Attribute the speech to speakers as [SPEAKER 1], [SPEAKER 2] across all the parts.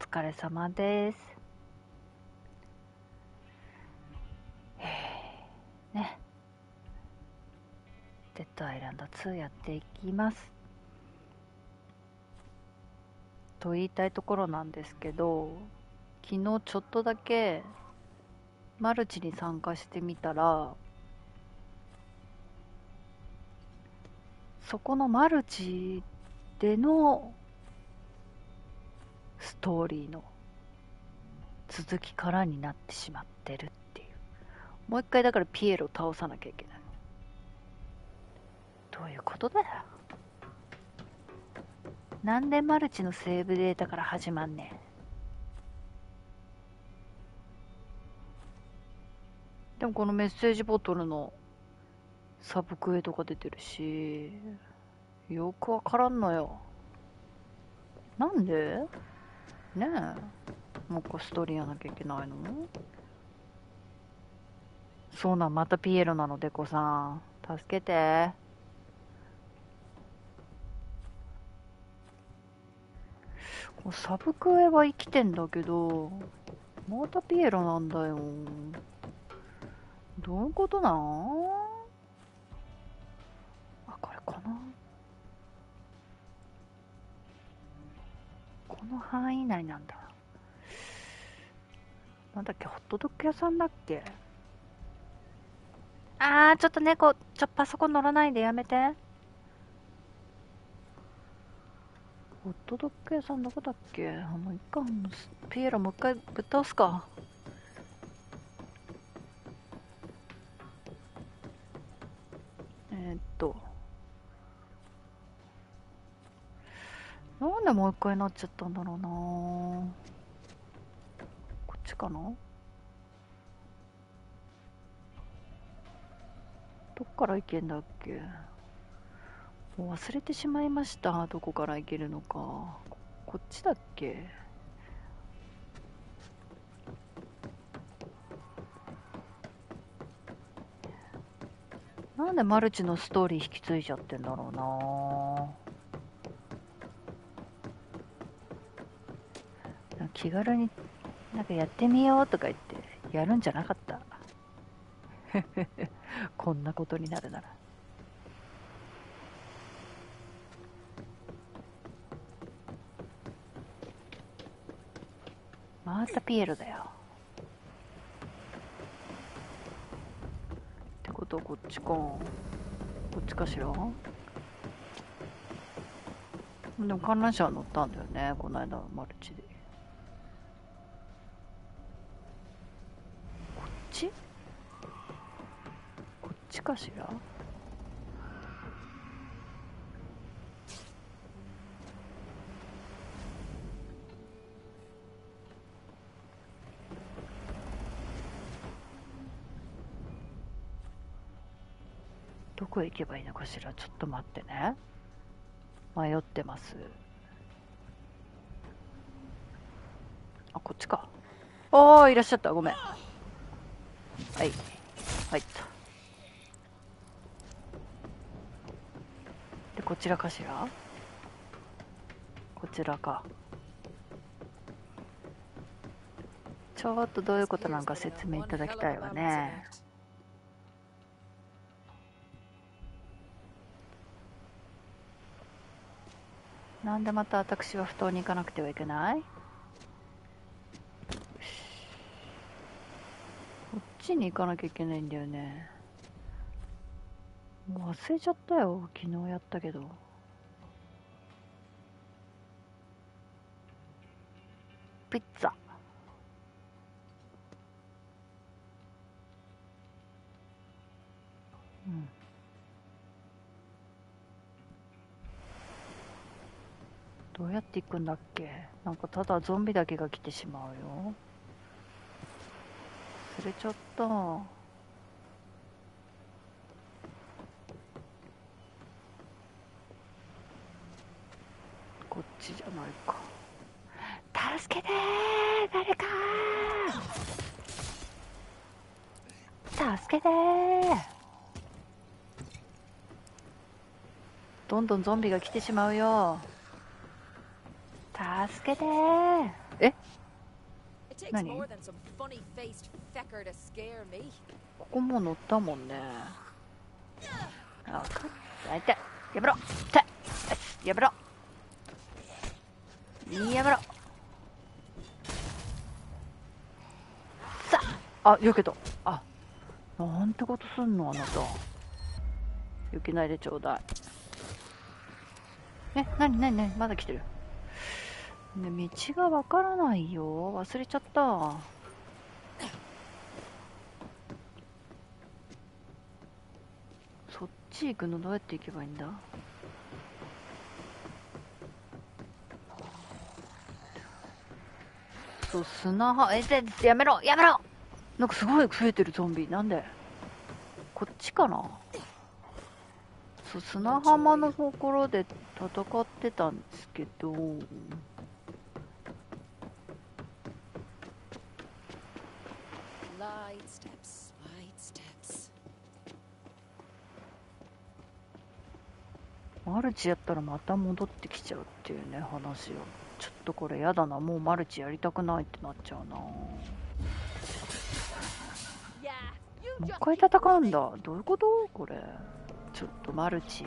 [SPEAKER 1] 疲れ様です。ね。デッドアイランド2やっていきます。と言いたいところなんですけど、昨日ちょっとだけマルチに参加してみたら、そこのマルチでのストーリーの続きからになってしまってるっていう。もう一回だからピエロを倒さなきゃいけない。どういうことだよ。なんでマルチのセーブデータから始まんねん。でもこのメッセージボトルのサブクエとか出てるし、よくわからんのよ。なんでねえ、もう一回ストーリーやなきゃいけないの？そうなん、またピエロなの、デコさん。助けて。サブクエは生きてんだけど、またピエロなんだよ。どういうことなん？あ、これこの範囲内なんだ。なんだっけ、ホットドッグ屋さんだっけ？ちょっと猫、パソコン乗らないでやめて。ホットドッグ屋さんどこだっけ？いっか、ピエロもう一回ぶっ倒すか。なんでもう一回なっちゃったんだろうな。こっちかな？どっから行けんだっけ？もう忘れてしまいました。どこから行けるのか。こっちだっけ？なんでマルチのストーリー引き継いじゃってんだろうな。気軽になんかやってみようとか言ってやるんじゃなかった。こんなことになるなら。またピエロだよ。ってことはこっちか。こっちかしら。でも観覧車は乗ったんだよね、この間マルチで。こっち？こっちかしら。どこへ行けばいいのかしら。ちょっと待ってね、迷ってます。あ、こっちか。おー、いらっしゃった。ごめん。はい、入った。でこちらかしら。こちらか。ちょっとどういうことなのか説明いただきたいわね。なんでまた私は布団に行かなくてはいけない？こっちに行かなきゃいけないんだよね。もう忘れちゃったよ、昨日やったけど。ピッツァ。うん。どうやって行くんだっけ？なんかただゾンビだけが来てしまうよ。忘れちゃった。こっちじゃないか。助けてー、誰かー、助けてー。どんどんゾンビが来てしまうよ。助けてー。 え、
[SPEAKER 2] It takes
[SPEAKER 1] 何
[SPEAKER 2] more than some funny-faced fecker to scare me.
[SPEAKER 1] ここも乗ったもんね。あ、わかった。痛い。やめろ。痛い。よし、やめろ。やめろ。さあ、避けた。あ、なんてことすんのあなた。避けないでちょうだい。え、なにまだ来てる。ね、道がわからないよ。忘れちゃった。そっち行くのどうやって行けばいいんだ。そう、砂は、やめろやめろ。なんかすごい増えてるゾンビ。なんでこっちかな。そう、砂浜のところで戦ってたんですけど、
[SPEAKER 2] Light steps, light steps.
[SPEAKER 1] マルチやったらまた戻ってきちゃうっていうね、話を。ちょっとこれやだな。もうマルチやりたくないってなっちゃうな。も
[SPEAKER 2] Yeah, you
[SPEAKER 1] う一
[SPEAKER 2] just
[SPEAKER 1] 回
[SPEAKER 2] keep
[SPEAKER 1] 戦うん
[SPEAKER 2] running.
[SPEAKER 1] だ。どういうことこれ。ちょっとマルチ。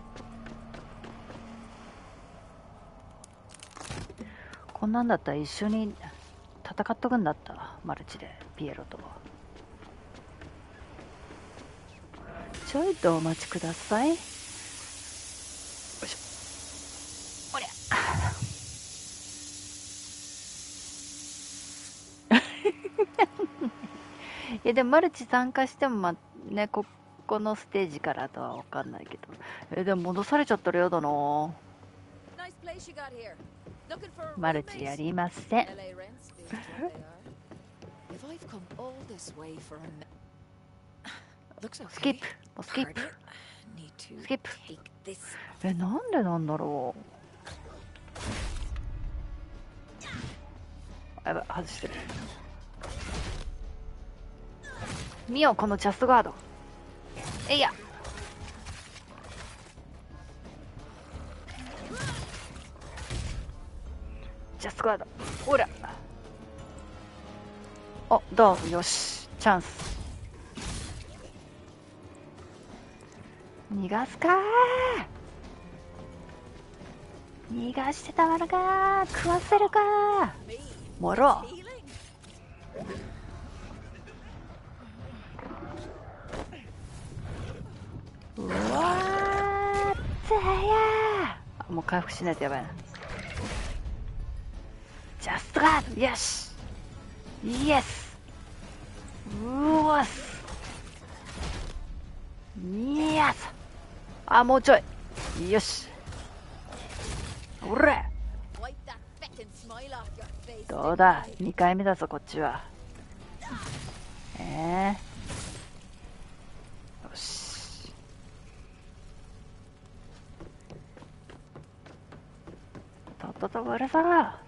[SPEAKER 1] こんなんだったら一緒に戦っとくんだった。マルチで、ピエロと。ちょいとお待ちください。よいしょ。おりゃ。いやでもマルチ参加してもね、ここのステージからとは分かんないけど、でも戻されちゃったら嫌だな。
[SPEAKER 2] Nice place you got here. Looking for a
[SPEAKER 1] マルチや
[SPEAKER 2] roommate?
[SPEAKER 1] りません。
[SPEAKER 2] LA rents being what they are. If I've come all this way for looks
[SPEAKER 1] スキッ
[SPEAKER 2] okay.
[SPEAKER 1] プ、もうスキップ、
[SPEAKER 2] Need to
[SPEAKER 1] スキップ。
[SPEAKER 2] take this.
[SPEAKER 1] なんでなんだろう。やばい、外してる。見よこのジャストガード。えいや、ジャストガード。ほら、あ、ダウン。よし、チャンス。逃がすかー。逃がしてたまるかー。食わせるかー。もろ。
[SPEAKER 2] Healing?
[SPEAKER 1] うわー、つやー。もう回復しないとやばいな。ジャストガード。よし、イエス。うわっす。イエス。あ、もうちょい。よし、おら。
[SPEAKER 2] Wipe that feckin' smile off your face.
[SPEAKER 1] どうだ、2回目だぞこっちは。よし、とっとと割れさら。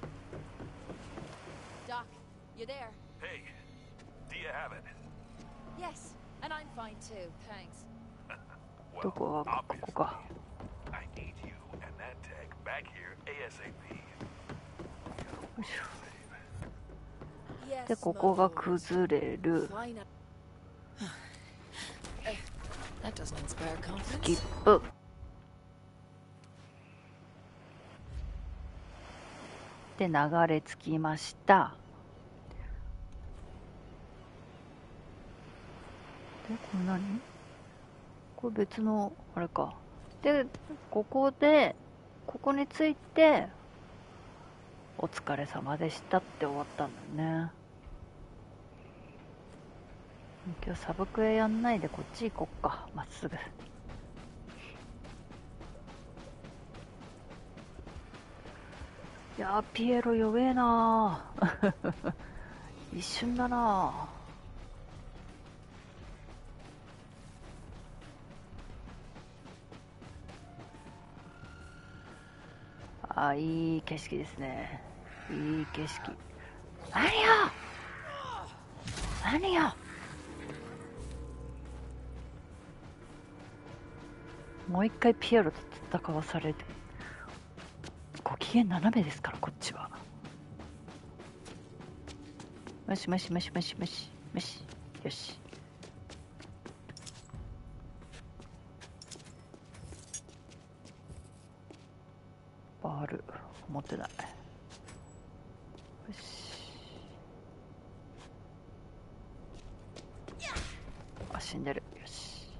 [SPEAKER 2] Doc, you there?
[SPEAKER 3] Hey, do you have it?
[SPEAKER 2] Yes, and I'm fine too, thanks.
[SPEAKER 1] どこがここか。
[SPEAKER 3] I need you and that tech back here ASAP.
[SPEAKER 1] よいしょ。
[SPEAKER 2] Yes,
[SPEAKER 1] でここが
[SPEAKER 2] my lord.
[SPEAKER 1] 崩れる。
[SPEAKER 2] Fine. That doesn't inspire
[SPEAKER 1] スキ
[SPEAKER 2] confidence.
[SPEAKER 1] ップで流れ着きました。でこれ何？これ別のあれか。でここでここについてお疲れ様でしたって終わったんだよね。今日サブクエやんないでこっち行こっか、まっすぐ。いやー、ピエロ弱えなー。一瞬だなー。あ、いい景色ですね。いい景色。何よ何よ。もう一回ピエロと戦わされて、ご機嫌斜めですからこっちは。 よしよしよしよしよしよし。よし。バール持ってない。よし。あ、死んでる。よし。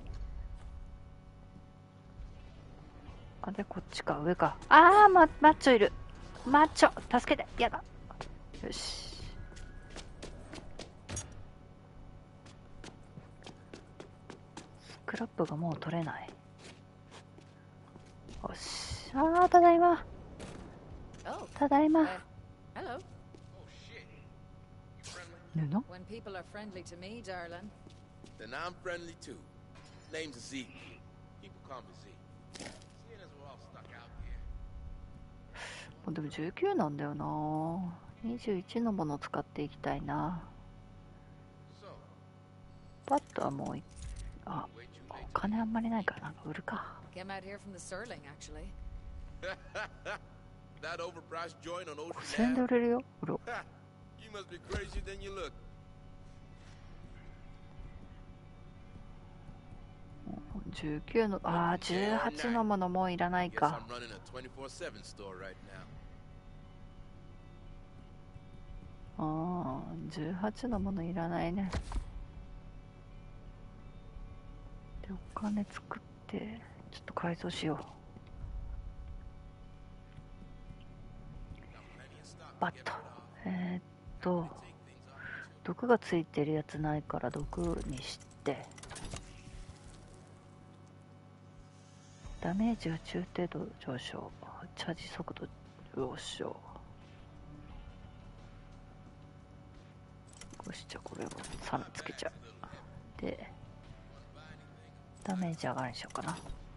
[SPEAKER 1] あ、でこっちか、上か。あー、マッチョいる。マッチョ助けて。やだ。よし。スクラップがもう取れない。よし。あー、ただいま。
[SPEAKER 2] Oh,
[SPEAKER 1] ただいま。
[SPEAKER 2] hello.
[SPEAKER 3] Oh shit. You friendly?
[SPEAKER 1] 布
[SPEAKER 2] When people are friendly to me, darling.
[SPEAKER 4] Then I'm friendly too. Name's Zeke. People call me Zeke. Seeing as we're all stuck out here.
[SPEAKER 1] でも19なんだよな。21のものを使っていきたいな。
[SPEAKER 4] So,
[SPEAKER 1] バットはもうあ、
[SPEAKER 4] way too
[SPEAKER 1] お
[SPEAKER 4] late.
[SPEAKER 1] 金あんまりないからなんか売るか。
[SPEAKER 2] Came out here from the Sterling, actually.
[SPEAKER 4] That overpriced joint on
[SPEAKER 1] 5000 円
[SPEAKER 4] Ocean
[SPEAKER 1] で
[SPEAKER 4] Ave?
[SPEAKER 1] 売れるよ。売ろう。
[SPEAKER 4] You must be crazier than you look.
[SPEAKER 1] 19の、ああ、18のものもういらない
[SPEAKER 4] Guess
[SPEAKER 1] か。
[SPEAKER 4] I'm running a 24/7 store right now.
[SPEAKER 1] ああ、18のものいらないね。で、お金作って、ちょっと改造しよう。 バット。毒がついてるやつないから毒にして、ダメージは中程度上昇、チャージ速度上昇。よし、じゃあこれを3つけちゃう。で、ダメージ上がるにしようかな。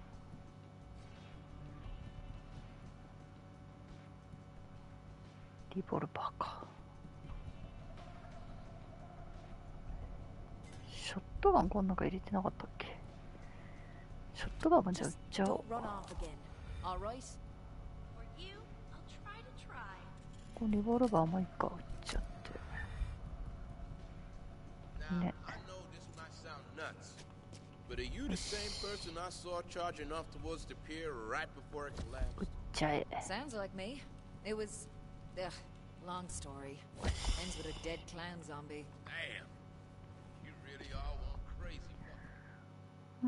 [SPEAKER 1] リボルバーか。ショットガンこの中入れてなかったっけ。ショットガンもじゃあ売っちゃおう。
[SPEAKER 2] Don't run off again, all right?
[SPEAKER 5] For you, I'll try to try.
[SPEAKER 1] このリボルバーもいいか、売っちゃって。
[SPEAKER 4] Now,
[SPEAKER 1] Yeah.
[SPEAKER 4] I know this might sound nuts, but are you the same person I saw charging off towards the pier right before it
[SPEAKER 1] 売っ
[SPEAKER 4] collapsed?
[SPEAKER 1] ちゃえ。
[SPEAKER 2] Sounds like me. It was... Ugh, long story. Ends with a dead clown zombie.
[SPEAKER 4] Damn. You really are one crazy fucker.
[SPEAKER 1] うん。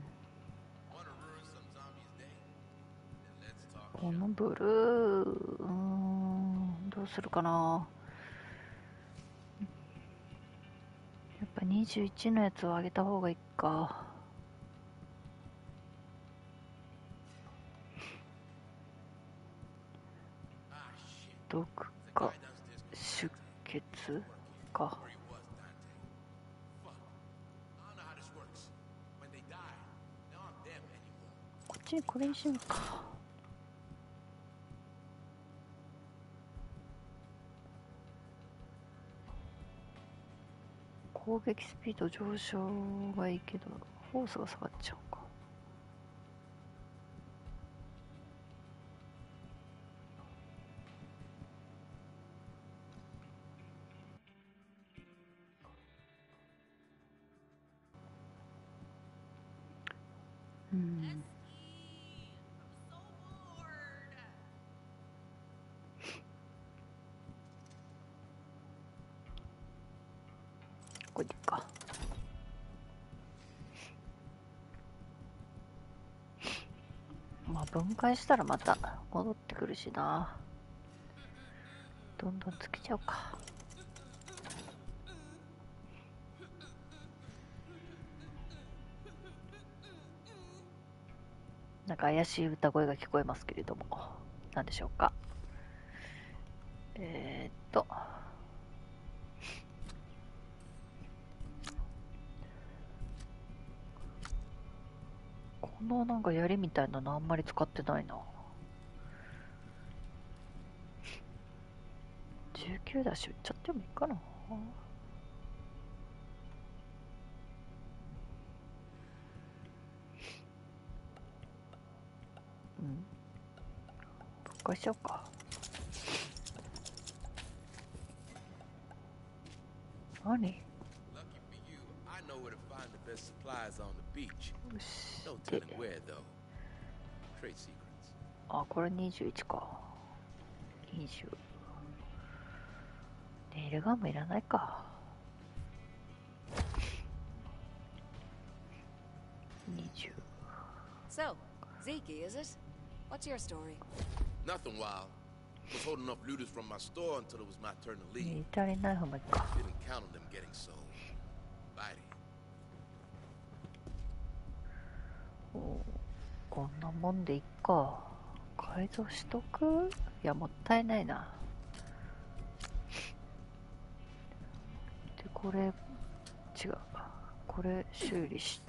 [SPEAKER 4] Wanna ruin some zombie's day? Then let's talk.
[SPEAKER 1] このブルー、どうするかな。やっぱ21のやつをあげた方がいいか。毒か出血か。
[SPEAKER 4] Where he was, Dante. Fuck. I don't know how this works. When they die, now I'm them anymore.
[SPEAKER 1] こっちにこれにしようか。攻撃スピード上昇がいいけどフォースが下がっちゃうか。うん。
[SPEAKER 5] I'm so bored.
[SPEAKER 1] これでいいか。まあ分解したらまた戻ってくるしな。どんどんつけちゃおうか。なんか怪しい歌声が聞こえますけれども、何でしょうか。このなんか槍みたいなのあんまり使ってないな。19だし売っちゃってもいいかな。うん。分解しちゃおうか。 何？
[SPEAKER 4] Lucky for you, I know where to find the best supplies on the beach.
[SPEAKER 1] よし
[SPEAKER 4] No
[SPEAKER 1] で
[SPEAKER 4] telling where though. Trade secrets.
[SPEAKER 1] あ、これ21か。20。ネイルガンもいらないか。20。
[SPEAKER 2] So, Zeke, is it? What's your story?
[SPEAKER 4] Nothing wild. Was holding off looters from my store until it was my turn to
[SPEAKER 1] ミ
[SPEAKER 4] leave.
[SPEAKER 1] リタリーナイフもいいか。
[SPEAKER 4] Didn't count on them getting sold. Bitey.
[SPEAKER 1] こんなもんでいっか。改造しとく？いや、もったいないな。で、これ、違う。これ修理して、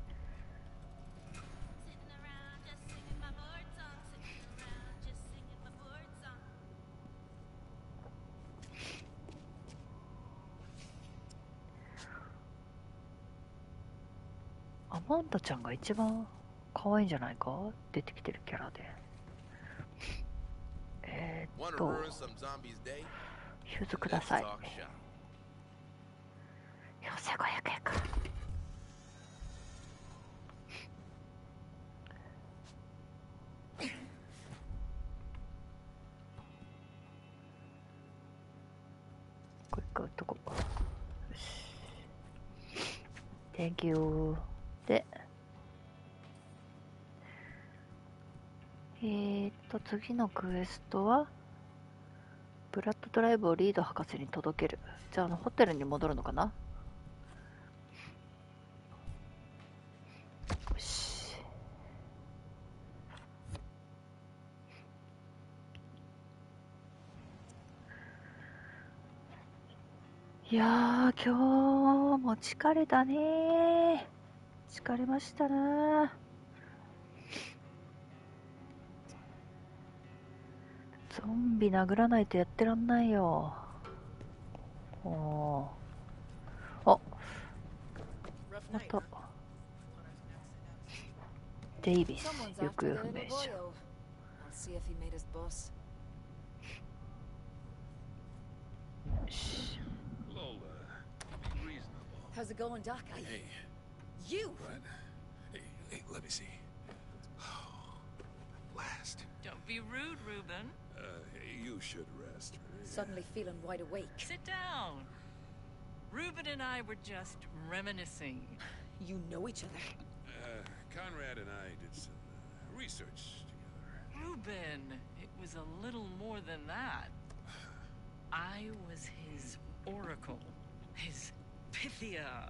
[SPEAKER 5] Sitting around just singing my bird song. Sitting around just singing my bird song.
[SPEAKER 1] アマンダちゃんが一番可愛いんじゃないか？出てきてるキャラで。
[SPEAKER 4] Want to ruin some zombies' day?
[SPEAKER 1] ヒューズください。
[SPEAKER 4] Let's talk shop.
[SPEAKER 1] 4500円か。これ一回売っとこう。よし。Thank you。で、次のクエストは、ブラッドドライブをリード博士に届ける。じゃあ、ホテルに戻るのかな？よし。いやー、今日も疲れたねー。疲れましたなー。ゾンビ殴らないとやってらんないよ。おー。あ、また。デイビス、
[SPEAKER 2] Someone's
[SPEAKER 1] 行
[SPEAKER 2] after
[SPEAKER 1] 方
[SPEAKER 2] the
[SPEAKER 1] 不明
[SPEAKER 2] little
[SPEAKER 1] 者。
[SPEAKER 2] boyo. I'll see if he made his bus.
[SPEAKER 1] よし。
[SPEAKER 3] Lola, be reasonable.
[SPEAKER 2] How's it going, Doc?
[SPEAKER 3] Hey,
[SPEAKER 2] You!
[SPEAKER 3] what? Hey, let me see. Last.
[SPEAKER 6] Don't be rude, Reuben.
[SPEAKER 3] You should rest.
[SPEAKER 2] Suddenly feeling wide awake.
[SPEAKER 6] Sit down. Reuben and I were just reminiscing.
[SPEAKER 2] You know each other.
[SPEAKER 3] Conrad and I did some research together.
[SPEAKER 6] Reuben, it was a little more than that. I was his oracle, his Pythia.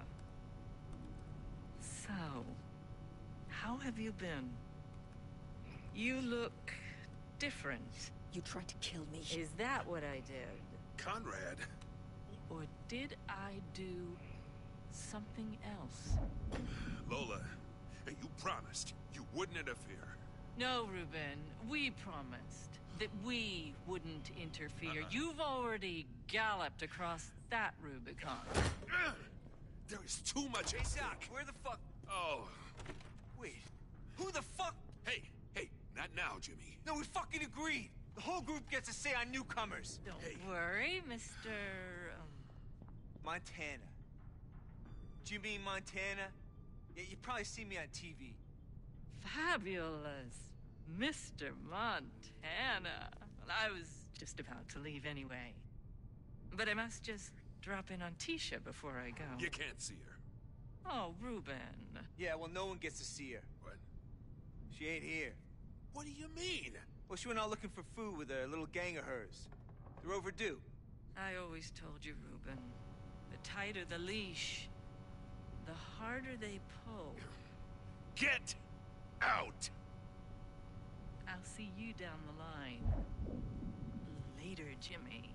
[SPEAKER 6] So, how have you been? You look different.
[SPEAKER 2] You tried to kill me.
[SPEAKER 6] Is that what I did?
[SPEAKER 3] Conrad?
[SPEAKER 6] Or did I do something else?
[SPEAKER 3] Lola, you promised you wouldn't interfere.
[SPEAKER 6] No, Reuben, we promised that we wouldn't interfere. You've already galloped across that Rubicon.
[SPEAKER 3] There is too much.
[SPEAKER 7] Hey, Doc, where the fuck?
[SPEAKER 3] Oh,
[SPEAKER 7] Wait, who the fuck?
[SPEAKER 3] hey, not now, Jimmy.
[SPEAKER 7] No, we fucking agreed. The whole group gets to say on newcomers.
[SPEAKER 6] Don't
[SPEAKER 3] Hey.
[SPEAKER 6] worry, Mr.
[SPEAKER 7] Montana. Jimmy Montana? Yeah, you probably see me on TV.
[SPEAKER 6] Fabulous. Mr. Montana. Well, I was just about to leave anyway. But I must just drop in on Tisha before I go.
[SPEAKER 3] You can't see her.
[SPEAKER 6] Oh, Reuben.
[SPEAKER 7] Yeah, well, no one gets to see her.
[SPEAKER 3] What?
[SPEAKER 7] She ain't here.
[SPEAKER 3] What do you mean?
[SPEAKER 7] Well, she went out looking for food with a little gang of hers. They're overdue.
[SPEAKER 6] I always told you, Reuben. The tighter the leash, the harder they pull.
[SPEAKER 3] Get out!
[SPEAKER 6] I'll see you down the line. Later, Jimmy.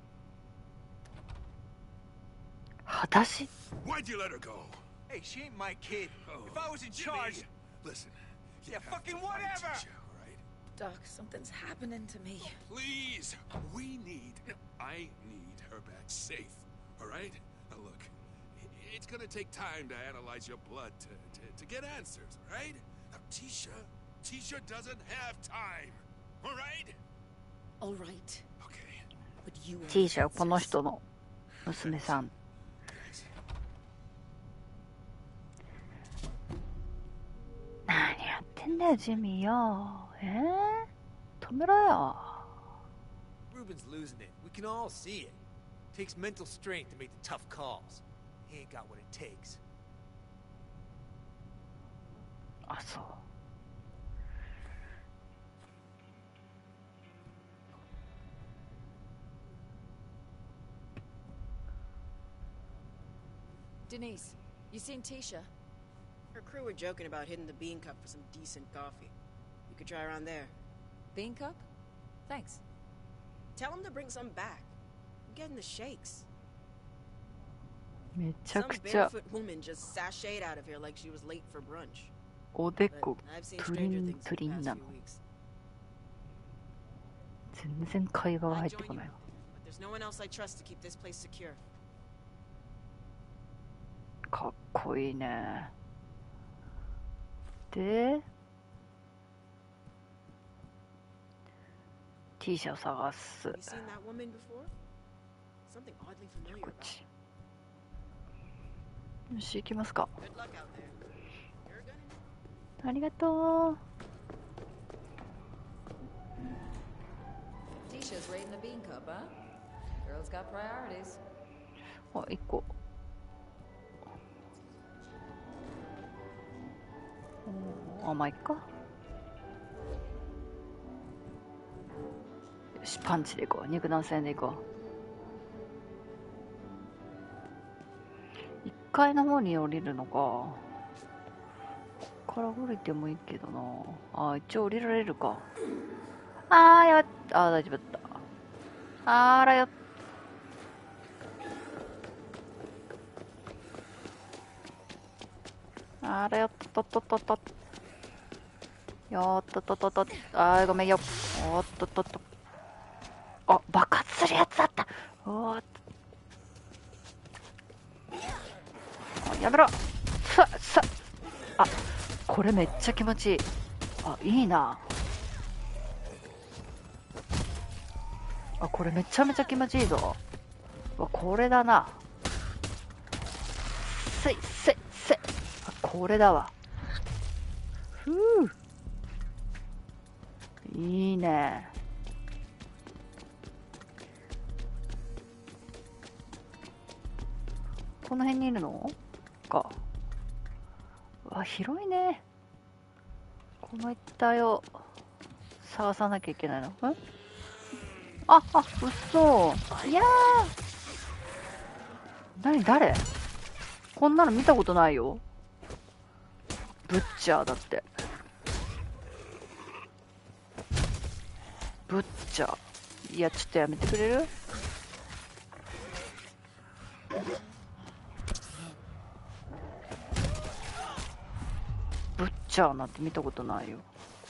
[SPEAKER 1] 裸足？
[SPEAKER 3] Why'd you let her go?
[SPEAKER 7] Hey, she ain't my kid.
[SPEAKER 3] Oh,
[SPEAKER 7] If I was in
[SPEAKER 3] Jimmy,
[SPEAKER 7] charge...
[SPEAKER 3] listen. you
[SPEAKER 7] Yeah,
[SPEAKER 3] have
[SPEAKER 7] fucking
[SPEAKER 3] to find
[SPEAKER 7] whatever.
[SPEAKER 3] Tisha, all right?
[SPEAKER 2] Doc, something's happening to me.
[SPEAKER 3] Please, I need her back safe, all right? Now look, it's gonna take time to analyze your blood to get answers, all right? Now, Tisha doesn't have time, all right?
[SPEAKER 2] All right,
[SPEAKER 3] Okay.
[SPEAKER 2] but you...
[SPEAKER 1] T 社はこの人の娘さん。 ね、ジミーよ。止めろよ。
[SPEAKER 7] Ruben's losing it. We can all see it. Takes mental strength to make the tough calls. He ain't got what it takes.
[SPEAKER 1] あ、そう。
[SPEAKER 2] Denise, you seen Tisha?
[SPEAKER 8] Her crew were joking about hitting the Bean Cup for some decent coffee. You could try around there.
[SPEAKER 2] Bean cup? Thanks.
[SPEAKER 8] Tell them to bring some back. I'm getting the shakes.
[SPEAKER 1] めちゃ
[SPEAKER 8] Some
[SPEAKER 1] くちゃ
[SPEAKER 8] barefoot woman just sashayed out of here like she was late for brunch.
[SPEAKER 1] おで
[SPEAKER 8] But
[SPEAKER 1] こ
[SPEAKER 8] I've seen
[SPEAKER 1] プリ
[SPEAKER 8] stranger
[SPEAKER 1] ン
[SPEAKER 8] things
[SPEAKER 1] プリ
[SPEAKER 8] in
[SPEAKER 1] ン
[SPEAKER 8] the
[SPEAKER 1] な
[SPEAKER 8] past
[SPEAKER 1] の。
[SPEAKER 8] few weeks.
[SPEAKER 1] 全然会話が
[SPEAKER 8] I'd
[SPEAKER 1] 入って
[SPEAKER 8] join
[SPEAKER 1] こ
[SPEAKER 8] you,
[SPEAKER 1] ない
[SPEAKER 8] but there's no one else I trust to keep this place secure.
[SPEAKER 1] かっこいいね。で T 社を探す。
[SPEAKER 8] Have you seen that woman before? Something oddly
[SPEAKER 1] こ
[SPEAKER 8] familiar
[SPEAKER 1] っ
[SPEAKER 8] about
[SPEAKER 1] ち。よし、行きますか。
[SPEAKER 8] her. Good luck out there. You're gonna need
[SPEAKER 1] ありがとう。
[SPEAKER 2] Tisha's raiding the bean cup, huh? Girl's got priorities.
[SPEAKER 1] あ、1個。あ、まあ、いっか。よし、パンチでいこう。肉弾戦でいこう。1階の方に降りるのか。こっから降りてもいいけどな。あ、一応降りられるか。あー、やばい。あー、大丈夫だった。あらよ。あらよっとっとっとっと。よっとっとっとっと。あー、ごめんよ。おっとっとっと。あ、爆発するやつだった。おーっと。あ、やめろ。あ、これめっちゃ気持ちいい。あ、いいな。あ、これめちゃめちゃ気持ちいいぞ。わ、これだな。せい。あ、これだわ。ふう。いいね。この辺にいるのか。わ、広いね。この一帯を探さなきゃいけないの。あ、うっそー。いやー。誰こんなの見たことないよ。ブッチャーだって。ブッチャー。いや、ちょっとやめてくれる？ブッチャーなんて見たことないよ。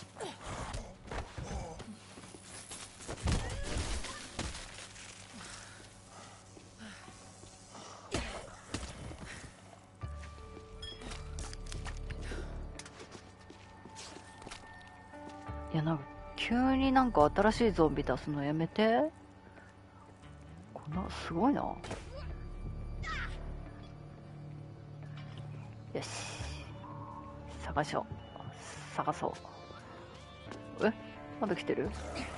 [SPEAKER 1] いや、なんか急になんか新しいゾンビ出すのやめて。こんなすごいな。よし、探そう。まだ来てる？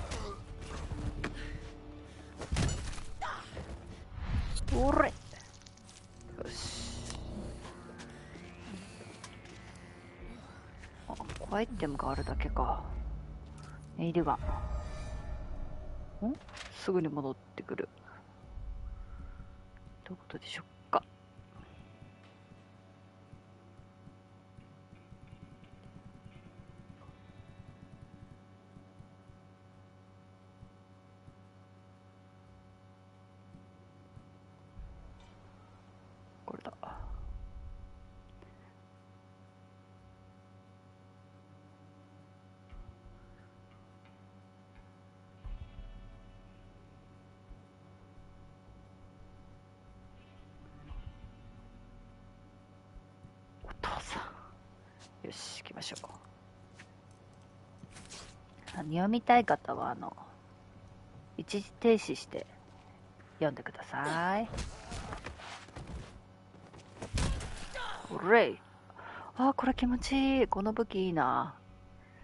[SPEAKER 1] おれ。よし。あ、アイテムがあるだけか。ネイルガン。すぐに戻ってくる。どういうことでしょうか。これだ。お父さん。よし、行きましょう。読みたい方は一時停止して読んでください。ほれい。あ、これ気持ちいい。この武器いいな。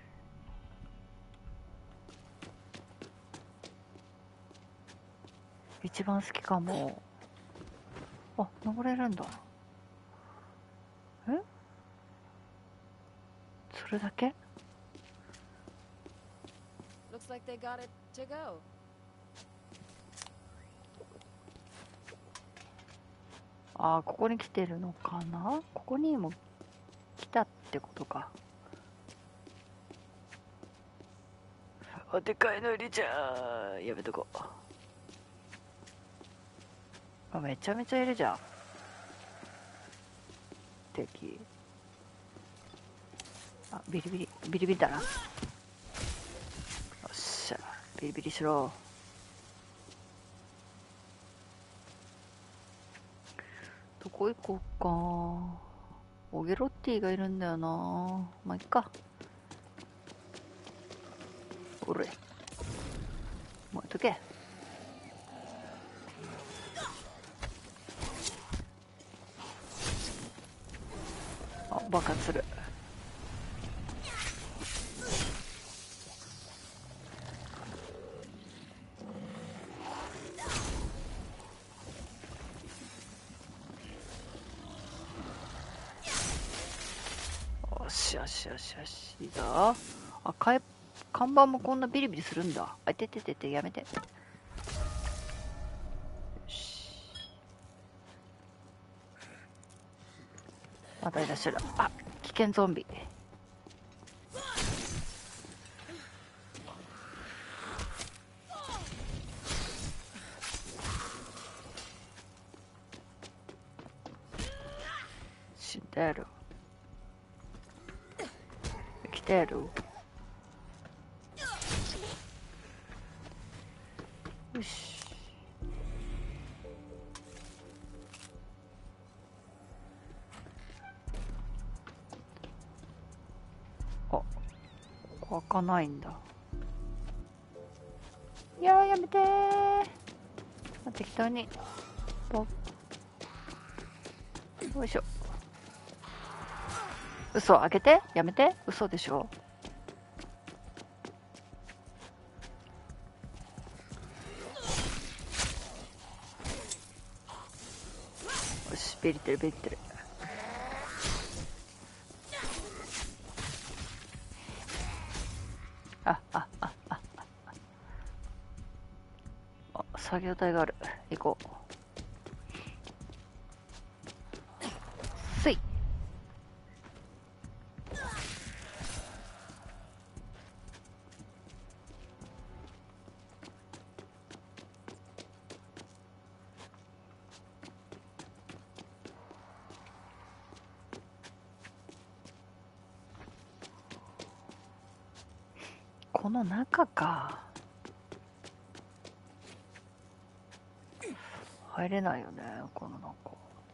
[SPEAKER 1] 一番好きかも。あ、登れるんだ。え、それだけ？
[SPEAKER 2] Looks like they got it to go.
[SPEAKER 1] ああ、ここに来てるのかな。ここにも来たってことか。あ、でかいの入れちゃう。やめとこう。あ、めちゃめちゃいるじゃん。敵。あ、ビリビリ、ビリビリだな。よっしゃ、ビリビリしろ。どこ行こうか。オゲロッティがいるんだよな。まあ、いっか。おれ。もうとけ。あ、爆発する。よしよしよしよし、いいぞ。あ、看板もこんなビリビリするんだ。あ、いてててて、やめて。よし。またいらっしゃる。あ、危険ゾンビ。死んでる。来てる。よし。あ、ここ開かないんだ。いやー、やめてー。適当にポッ。よいしょ。嘘、開けて。やめて。嘘でしょ。よし、ビリってるビリってる。あ、作業台がある。行こう。すい。この中か。入れないよね、この中。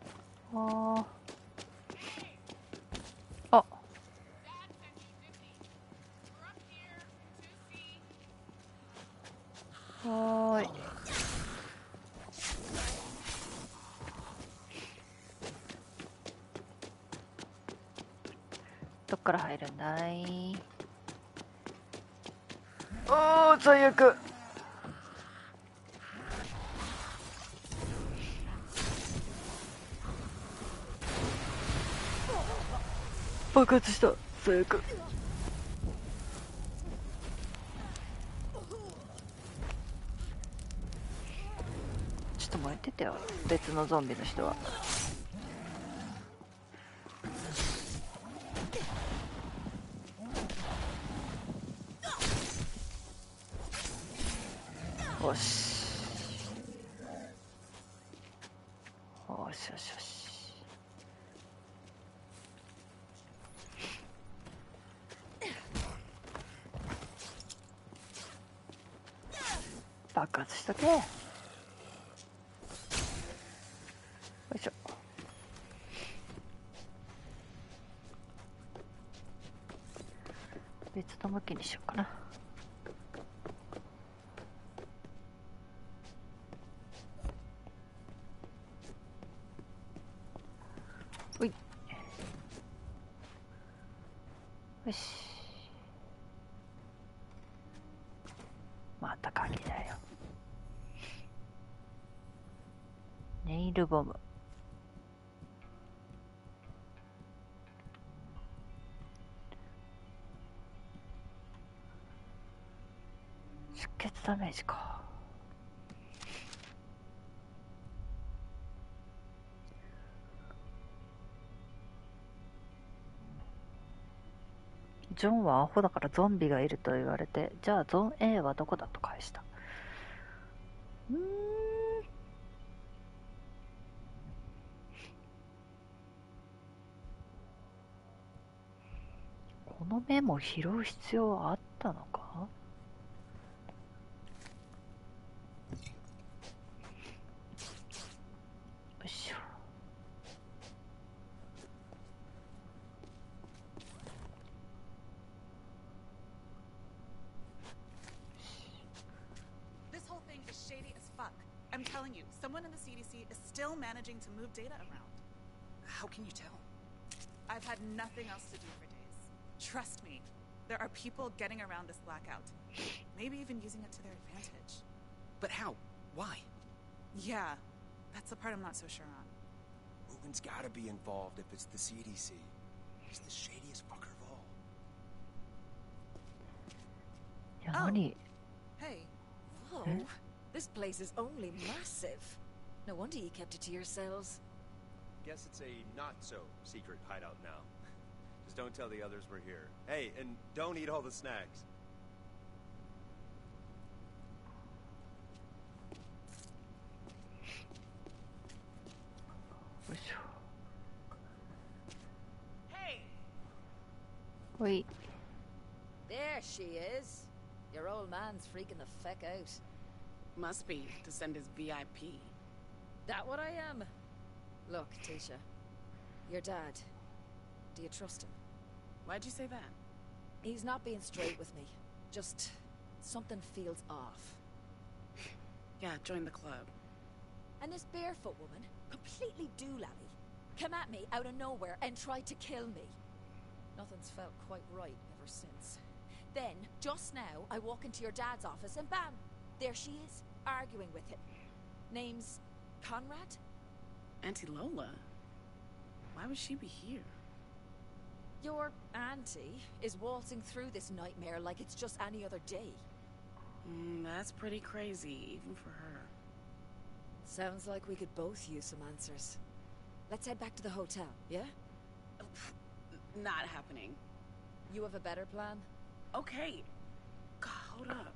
[SPEAKER 1] あ、はーい。どっから入るんだい。おー、最悪。爆発した。最悪。ちょっと待っててよ、別のゾンビの人は。よし。よしよしよし。爆発しとけ。よいしょ。別の向きにしようかな。おい。よし。また鍵だよ。 ネイルボム。出血ダメージか。ジョンはアホだからゾンビがいると言われて、じゃあゾン A はどこだと返した。このメモ拾う必要はあったのか。よいしょ。
[SPEAKER 9] This whole thing is shady as fuck. I'm telling you, someone in the CDC is still managing to move data around.
[SPEAKER 10] How can you tell?
[SPEAKER 9] I've had nothing else to do for days. Trust me, there are people getting around this blackout. Maybe even using it to their advantage.
[SPEAKER 10] But how? Why?
[SPEAKER 9] Yeah, that's the part I'm not so sure on.
[SPEAKER 11] Rubin's gotta be involved if it's the CDC. He's the shadiest fucker of all.
[SPEAKER 1] いや、何？
[SPEAKER 9] Hey.
[SPEAKER 2] Whoa. This place is only massive. No wonder you kept it to yourselves.
[SPEAKER 11] Guess it's a not-so-secret hideout now. Just don't tell the others we're here. Hey, and don't eat all the snacks.
[SPEAKER 9] Hey!
[SPEAKER 1] Wait.
[SPEAKER 2] There she is. Your old man's freaking the feck out.
[SPEAKER 9] Must be to send his VIP.
[SPEAKER 2] That what I am? Look, Tisha. Your dad. Do you trust him?
[SPEAKER 9] Why'd you say that?
[SPEAKER 2] He's not being straight with me. Just something feels off.
[SPEAKER 9] Yeah, join the club.
[SPEAKER 2] And this barefoot woman, completely doolally, came at me out of nowhere and tried to kill me. Nothing's felt quite right ever since. Then, just now, I walk into your dad's office and bam! There she is, arguing with him. Name's Conrad?
[SPEAKER 9] Auntie Lola? Why would she be here?
[SPEAKER 2] Your auntie is waltzing through this nightmare like it's just any other day.
[SPEAKER 9] That's pretty crazy, even for her.
[SPEAKER 2] Sounds like we could both use some answers. Let's head back to the hotel, yeah?
[SPEAKER 9] Not happening.
[SPEAKER 2] You have a better plan?
[SPEAKER 9] Okay. God, hold up.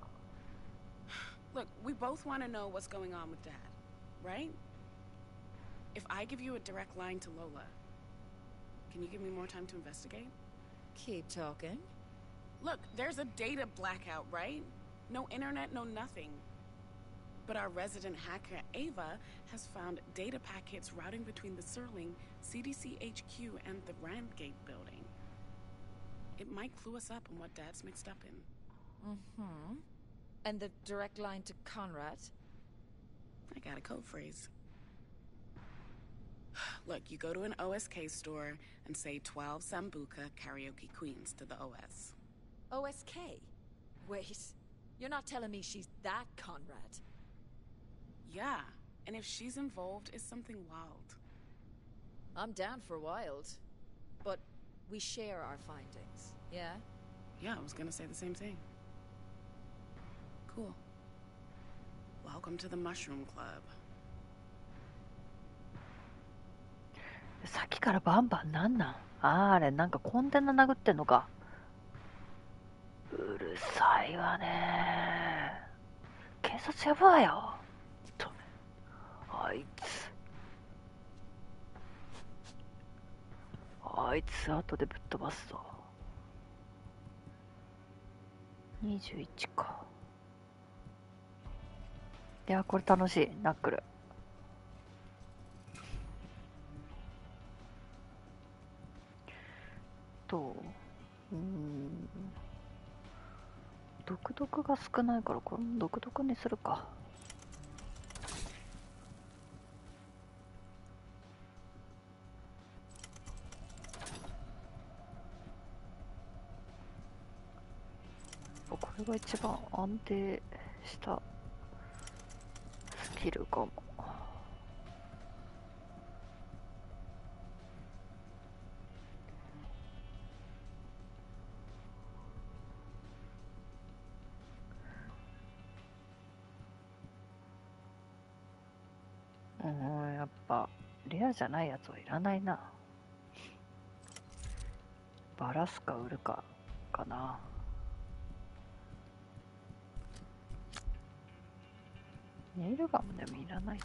[SPEAKER 9] Look, we both want to know what's going on with Dad, right? If I give you a direct line to Lola, can you give me more time to investigate?
[SPEAKER 2] Keep talking.
[SPEAKER 9] Look, there's a data blackout, right? No internet, no nothing. But our resident hacker, Ava, has found data packets routing between the Serling, CDC HQ, and the Randgate building. It might clue us up on what Dad's mixed up in.
[SPEAKER 2] Mm-hmm. And the direct line to Conrad?
[SPEAKER 9] I got a code phrase. Look, you go to an OSK store and say 12 Sambuca Karaoke Queens to the OS.
[SPEAKER 2] OSK? Wait, you're not telling me she's that Conrad?
[SPEAKER 9] Yeah, and if she's involved, it's something wild.
[SPEAKER 2] I'm down for wild. But we share our findings, yeah?
[SPEAKER 9] Yeah, I was gonna say the same thing. Cool. Welcome to the Mushroom Club.
[SPEAKER 1] さっきからバンバンなんなん？あれ、なんかコンテナ殴ってんのか。うるさいわね。警察呼ぶわよ。あいつ後でぶっ飛ばすぞ。21か。いや、これ楽しい、ナックル。独特が少ないからこれも独特にするか。これが一番安定したスキルかも。 やっぱレアじゃないやつはいらないな。バラすか売るかかな。ネイルガムでもいらない。こ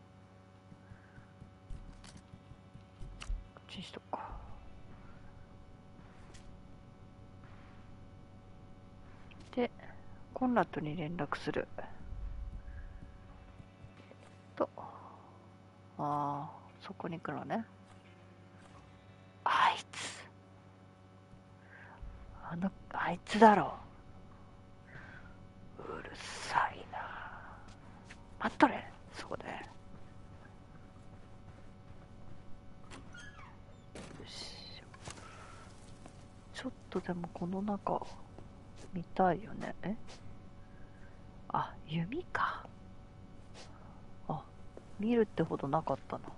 [SPEAKER 1] っちにしとくか。で、コンラッドに連絡する。そこに行くのね。あいつ。あいつだろ。うるさいな。待っとれ、そこで。よし。ちょっとでもこの中、見たいよね。あ、弓か。あ、見るってほどなかったな。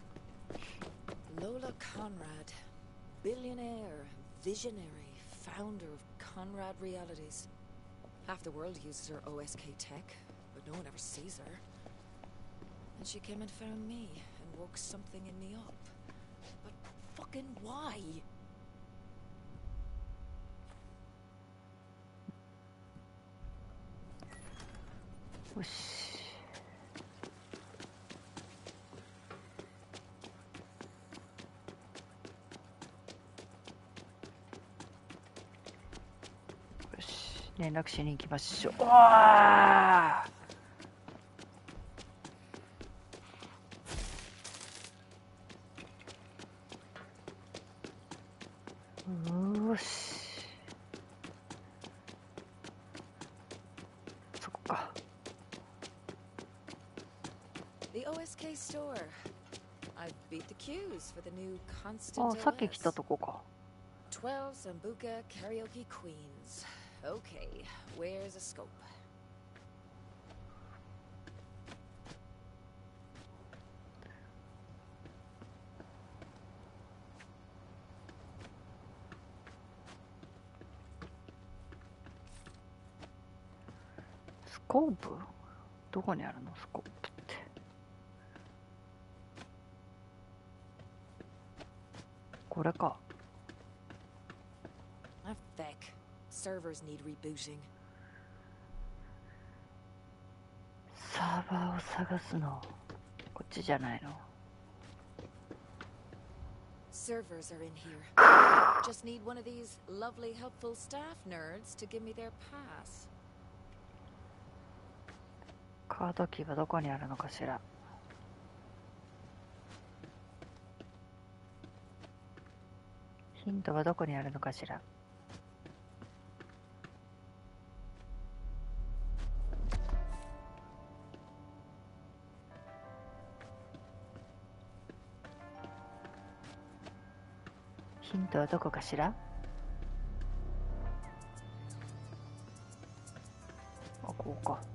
[SPEAKER 2] Lola Conrad, billionaire, visionary, founder of Conrad Realities. Half the world uses her OSK tech, but no one ever sees her. And she came and found me and woke something in me up. But fucking why?
[SPEAKER 1] よし。連絡しに行きましょう。うわー。よし。そこか。
[SPEAKER 2] The OSK store. I've beat the queues for the new constant
[SPEAKER 1] あ、さっき来た
[SPEAKER 2] OS.
[SPEAKER 1] とこか。
[SPEAKER 2] 12 Sambuca Karaoke Queens. Okay, where's a scope?
[SPEAKER 1] Scope? どこにあるの、スコープって。これか。
[SPEAKER 2] Ah, feck. Servers need rebooting.
[SPEAKER 1] サーバーを探すの。こっちじゃないの。
[SPEAKER 2] Servers are in here. Just need one of these lovely, helpful staff nerds to give me their pass.
[SPEAKER 1] カードキーはどこにあるのかしら。ヒントはどこにあるのかしら。ヒントはどこかしら。あ、ここか。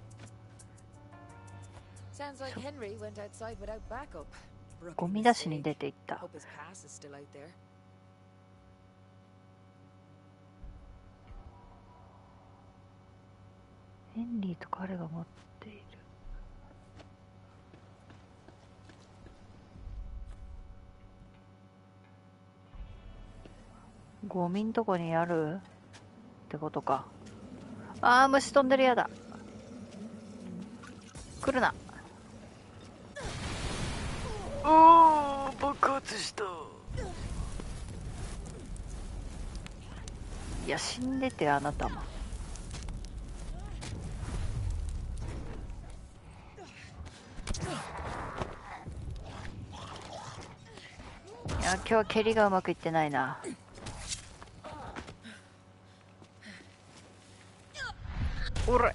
[SPEAKER 2] Sounds like Henry went outside without backup.
[SPEAKER 1] ゴミ出しに出て行った。
[SPEAKER 2] Hope his pass is still out there.
[SPEAKER 1] ヘンリーと彼が持っている。ゴミんとこにあるってことか。あー、虫飛んでる。やだ。来るな。おー、爆発した。いや、死んでて、あなたも。いや、今日は蹴りがうまくいってないな。おら。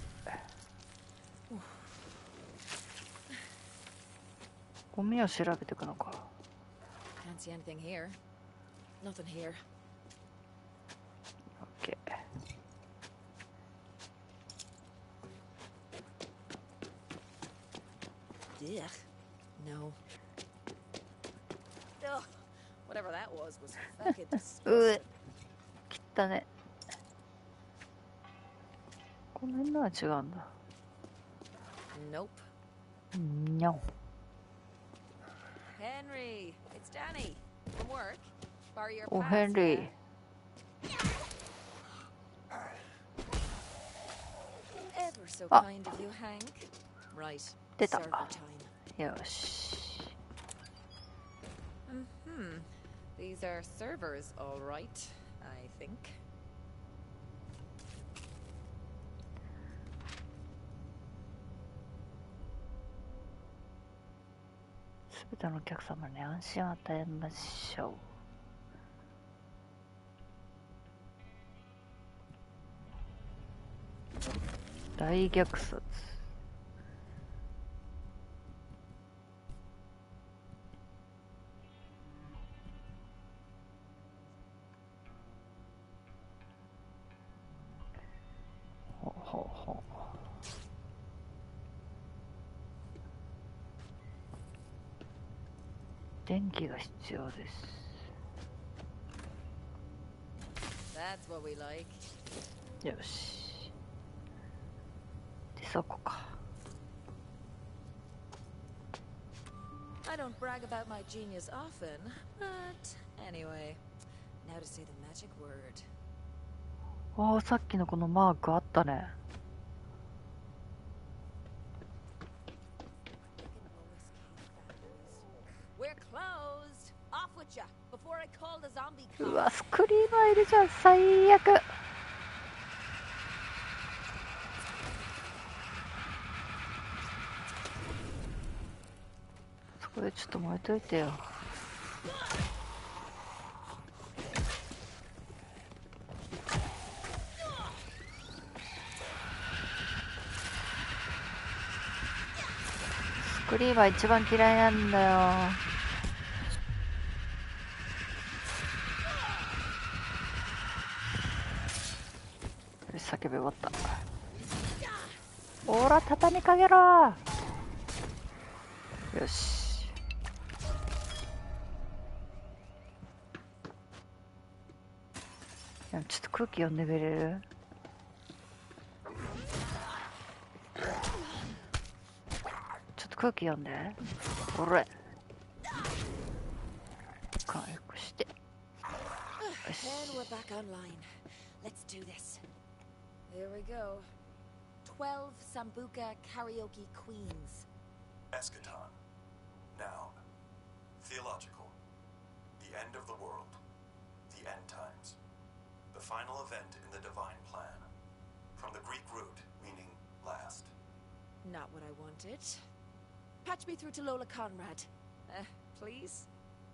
[SPEAKER 1] ゴミを調べていくのか。
[SPEAKER 2] Can't see anything here. Nothing here.
[SPEAKER 1] OK。
[SPEAKER 2] Ugh. No. Ugh. Whatever that was fucking
[SPEAKER 1] うえ。切ったね。この辺のは違うんだ。
[SPEAKER 2] Nope.
[SPEAKER 1] にゃん。
[SPEAKER 2] Henry, it's Danny. From work. Borrow your
[SPEAKER 1] Oh,
[SPEAKER 2] pass,
[SPEAKER 1] Henry.
[SPEAKER 2] yeah? Ever so
[SPEAKER 1] Ah.
[SPEAKER 2] kind of you, Hank. Right.
[SPEAKER 1] 出た。
[SPEAKER 2] Server time.
[SPEAKER 1] よし。
[SPEAKER 2] These are servers, all right, I think.
[SPEAKER 1] すべてのお客様に安心を与えましょう。大虐殺。ほうほうほう。電気が必要です。
[SPEAKER 2] That's what we like.
[SPEAKER 1] よし。で、そこか。
[SPEAKER 2] I don't brag about my genius often, but anyway. Now to say the magic word.
[SPEAKER 1] ああ、さっきのこのマークあったね。
[SPEAKER 2] We're closed. Off with ya before I call the zombie
[SPEAKER 1] う
[SPEAKER 2] cop.
[SPEAKER 1] わ、スクリーマーいるじゃん、最悪。そこでちょっと燃えといてよ。スクリーマー一番嫌いなんだよ。 叫び終わった。ほら、畳みかけろ。よし。ちょっと空気読んでくれる？ちょっと空気読んで。ほれ。回復して。よし。
[SPEAKER 2] And we're back online. Let's do this. Here we go. 12 Sambuca Karaoke Queens.
[SPEAKER 12] Eschaton. Noun. Theological. The end of the world. The end times. The final event in the divine plan. From the Greek root, meaning last.
[SPEAKER 2] Not what I wanted. Patch me through to Lola Conrad. Please?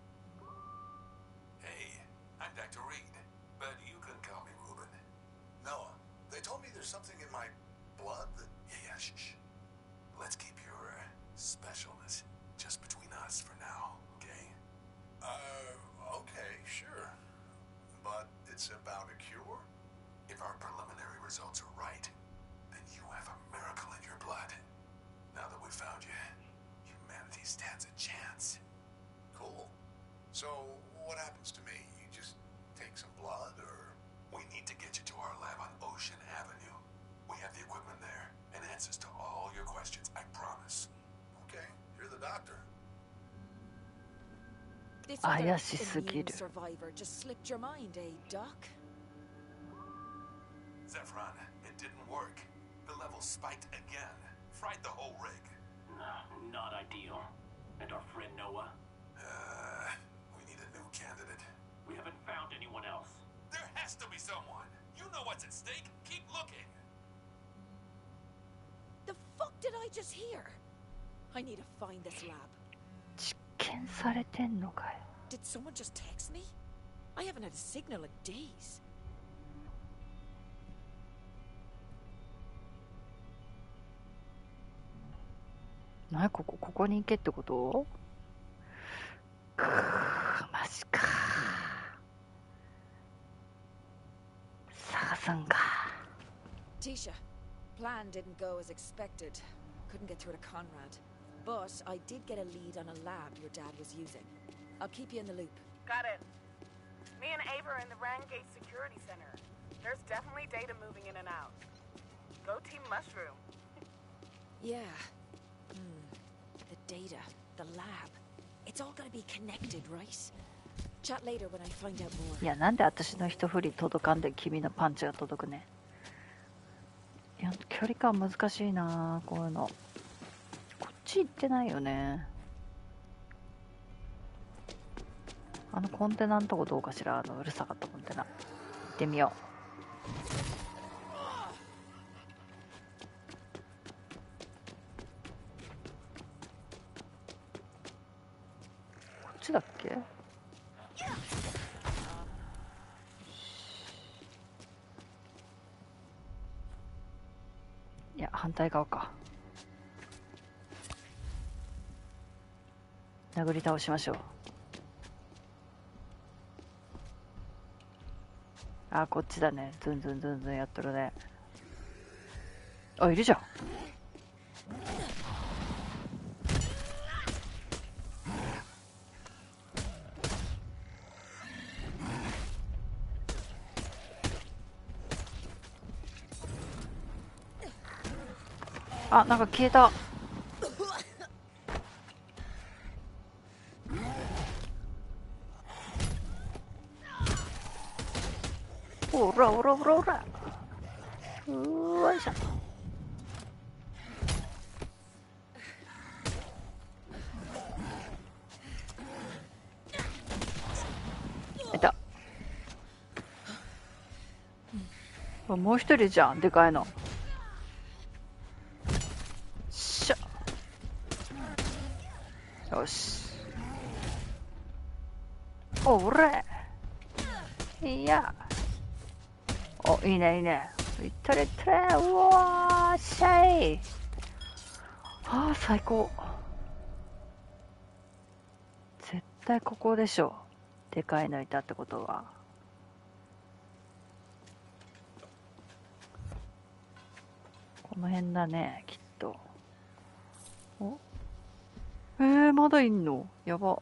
[SPEAKER 12] Hey, I'm Dr. Reed, but you can call me Ruben. Noah, they told me there's something in my blood that... Yeah, shh. Let's keep your specialness just between us for now, okay? Okay, sure. But it's about a cure? If our preliminary results are right, then you have a miracle in your blood. Now that we found you, humanity stands a chance. Cool. So, what happens to me? You just take some blood, or... We need to get you to our lab on Ocean Avenue. We have the equipment there, and answers to all your questions, I promise. Okay, you're the doctor.
[SPEAKER 2] This other
[SPEAKER 1] immune
[SPEAKER 2] survivor just slipped your mind, eh, Doc?
[SPEAKER 12] Zephron, it didn't work. The levels spiked again. Fried the whole rig.
[SPEAKER 13] Not ideal. And our friend Noah?
[SPEAKER 12] We need a new candidate.
[SPEAKER 13] We haven't found anyone else.
[SPEAKER 12] There has to be someone. You know what's at stake. Keep looking.
[SPEAKER 2] The fuck did I just hear? I need to find this lab.
[SPEAKER 1] 実験されてんのかよ。
[SPEAKER 2] Did someone just text me? I haven't had a signal in days.
[SPEAKER 1] なにここに行けってこと？くー、マジか。探すんか。
[SPEAKER 2] Tisha, plan didn't go as expected. Couldn't get through to Conrad. But I did get a lead on a lab your dad was using. I'll keep you in the loop.
[SPEAKER 9] Got it. Me and Ava are in the Rangate Security Center. There's definitely data moving in and out. Go Team Mushroom.
[SPEAKER 2] Yeah. The data, the lab. It's all gotta be connected, right? Chat later when I find out more.
[SPEAKER 1] いや、なんで私の一振り届かんで君のパンチが届くね。いや、距離感難しいな、こういうの。こっち行ってないよね。あのコンテナのとこどうかしら。うるさかったコンテナ。行ってみよう。こっちだっけ？いや、反対側か。殴り倒しましょう。あ、こっちだね。ズンズンズンズンやっとるね。あ、いるじゃん。あ、なんか消えた。おらおらおらおら。うわいしょ。いた。もう一人じゃん、でかいの。しゃ。よし。おれ。いや。お、いいね、いいね。いったれいったれ。うわー、しゃい。ああ、最高。絶対ここでしょ。でかいのいたってことは。この辺だね、きっと。お、まだいんの？やば。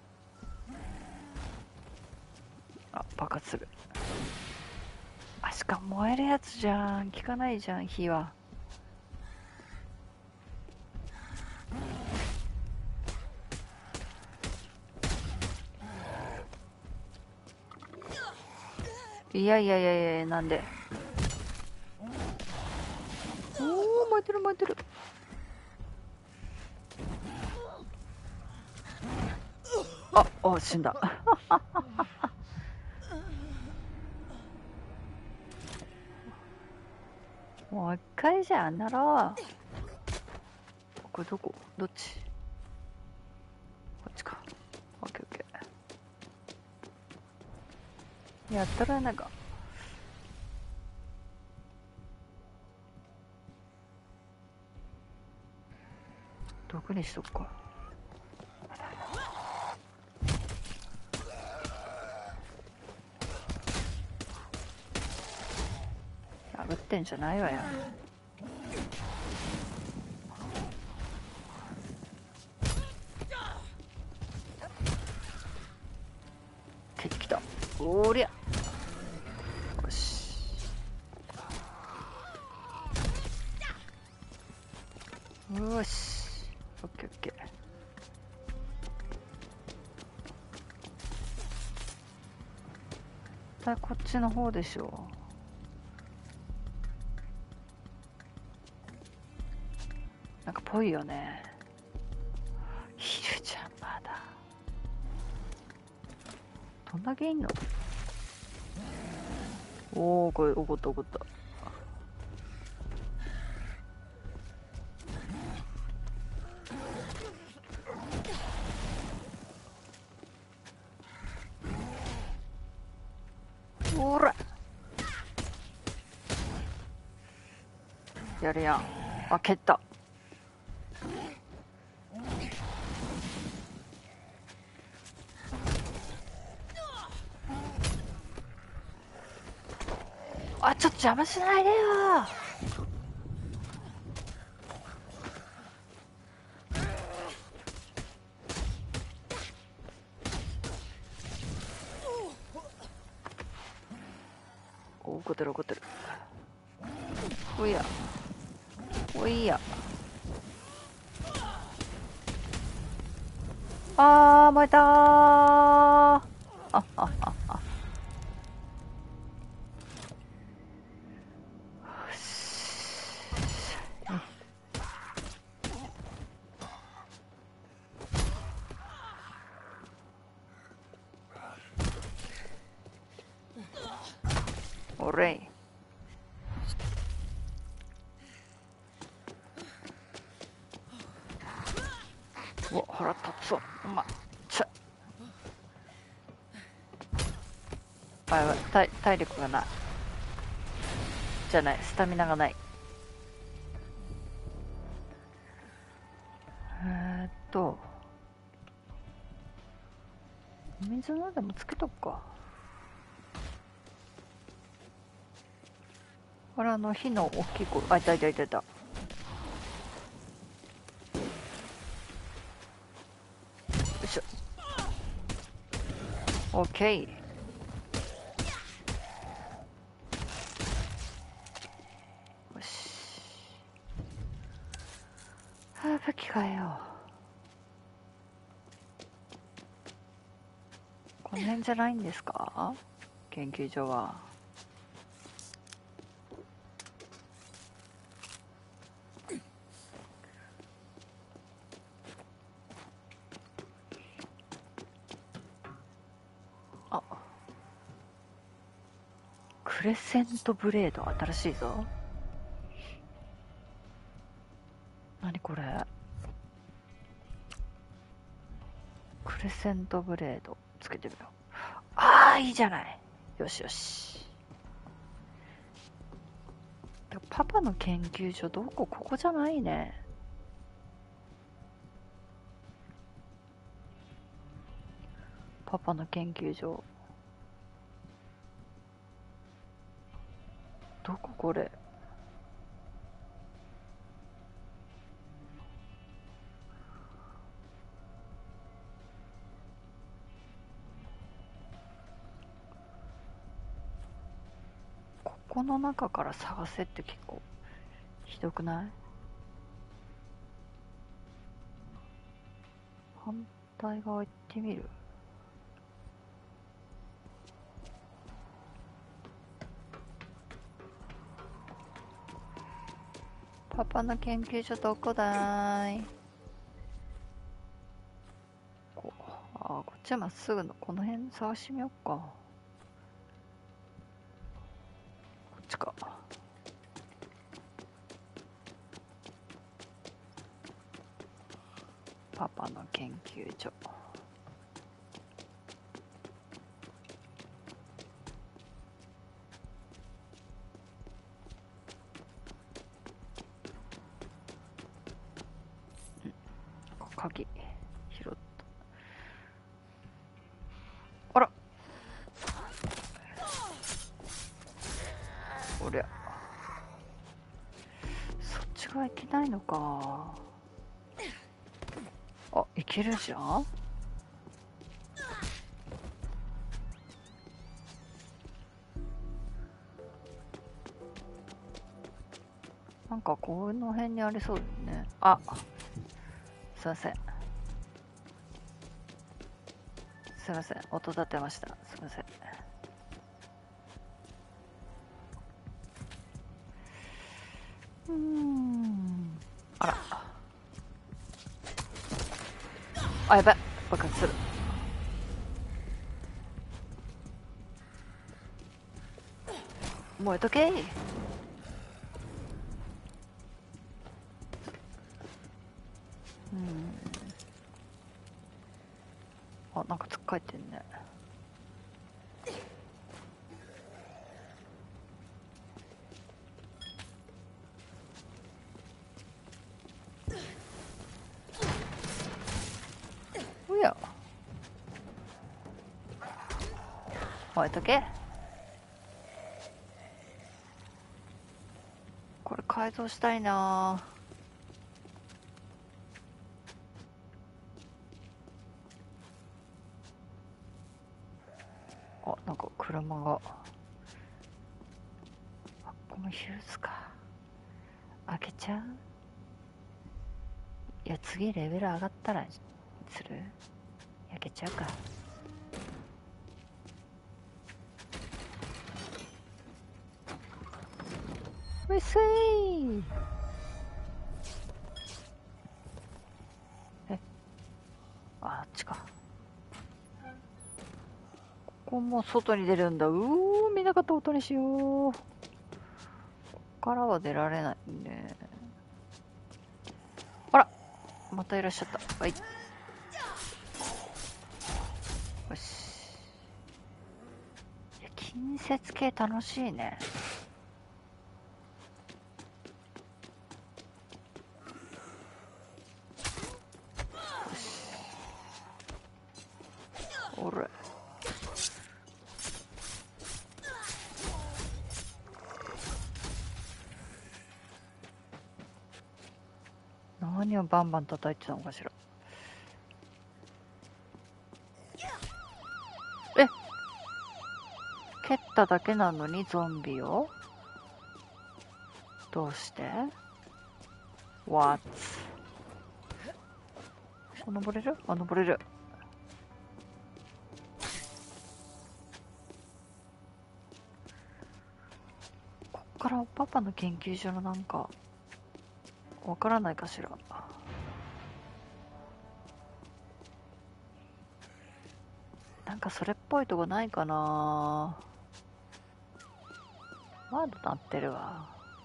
[SPEAKER 1] あ、爆発する。あ、しかも燃えるやつじゃん。効かないじゃん、火は。いやいやいやいや、なんで。おー、燃えてる燃えてる。あ、死んだ。もう一回じゃんなろう。これどこ？どっち？こっちか。オッケーオッケー。やったらなんか。どこにしとくか。殴ってんじゃないわよ。蹴ってきた。おりゃ。よし。よし。オッケーオッケー。絶対こっちの方でしょ。なんかぽいよね。いるじゃん、まだ。どんだけいんの？おー、これ怒った怒った。おら。やるやん。あ、蹴った。あ、ちょっと邪魔しないでよ。お、怒ってる怒ってる。おいや。おいや。 あー、燃えたー。ああああ。おれい。うわ、腹立つわ。ちゃ。あ、やばい、体力がない。じゃない、スタミナがない。水のでもつけとくか。あれ、火の大きい子、あ、いたいたいたいた。よいしょ。オッケー。よし。武器変えよう。この辺じゃないんですか？研究所は。あ、クレセントブレード新しいぞ。何これ？クレセントブレードつけてみよう。ああ、いいじゃない。よしよし。パパの研究所どこ？ここじゃないね。パパの研究所。どここれ？この中から探せって結構ひどくない？反対側行ってみる？パパの研究所どこだーい？こっちはまっすぐのこの辺探してみようか。こっちか。パパの研究所。鍵拾った。あら、おりゃ、そっち側行けないのか。あ、いけるじゃん。なんかこの辺にありそうだよね。あ、すいません。すいません。音立てました。すいません。あら。あ、やばい。爆発する。燃えとけー。あ、なんかつっかえてんね。おや。燃えとけ。これ改造したいな。あ、なんか車が。あ、このヒューズか。開けちゃう？いや、次レベル上がったらする？ 開けちゃうか。うっすい。あっちか。ここも外に出るんだ。見なかったことにしよう。ここからは出られないね。あら、またいらっしゃった。はい。よし。いや、近接系楽しいね。おら。何をバンバン叩いてたのかしら。蹴っただけなのにゾンビをどうして ?What? 登れる？あ、登れる。こっからパパの研究所のなんかわからないかしら。なんかそれっぽいとこないかな。ワード鳴ってるわ。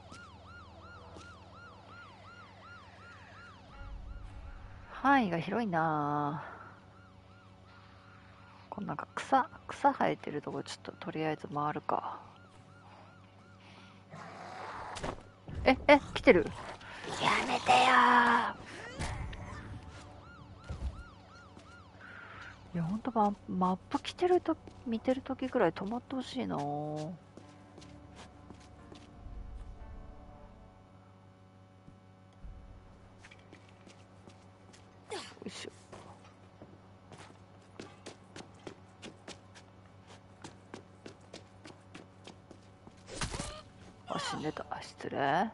[SPEAKER 1] 範囲が広いな。こんなんか草生えてるとこちょっととりあえず回るか。来てる。やめてよー。いやほんとマップ見てるときぐらい止まってほしいな。よいしょ。あ、死んでた。失礼。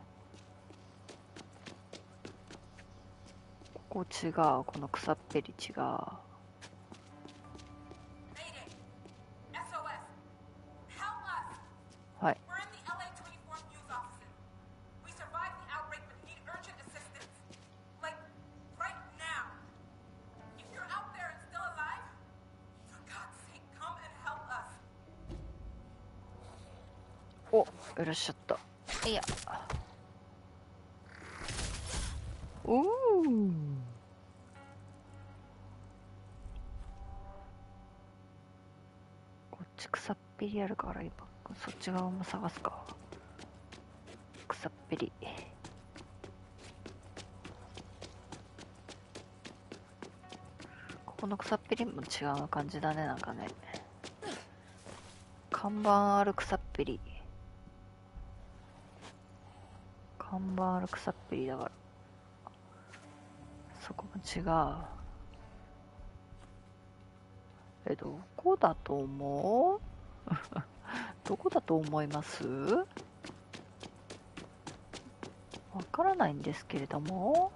[SPEAKER 1] ここ違う。この草っぺり違う。はい。お、いらっしゃった。いや。おー。こっち草っぺりあるから今そっち側も探すか。草っぺり。ここの草っぺりも違う感じだね、なんかね。看板ある草っぺり。看板ある草っぺりだから。そこも違う。どこだと思うどこだと思いますわからないんですけれども。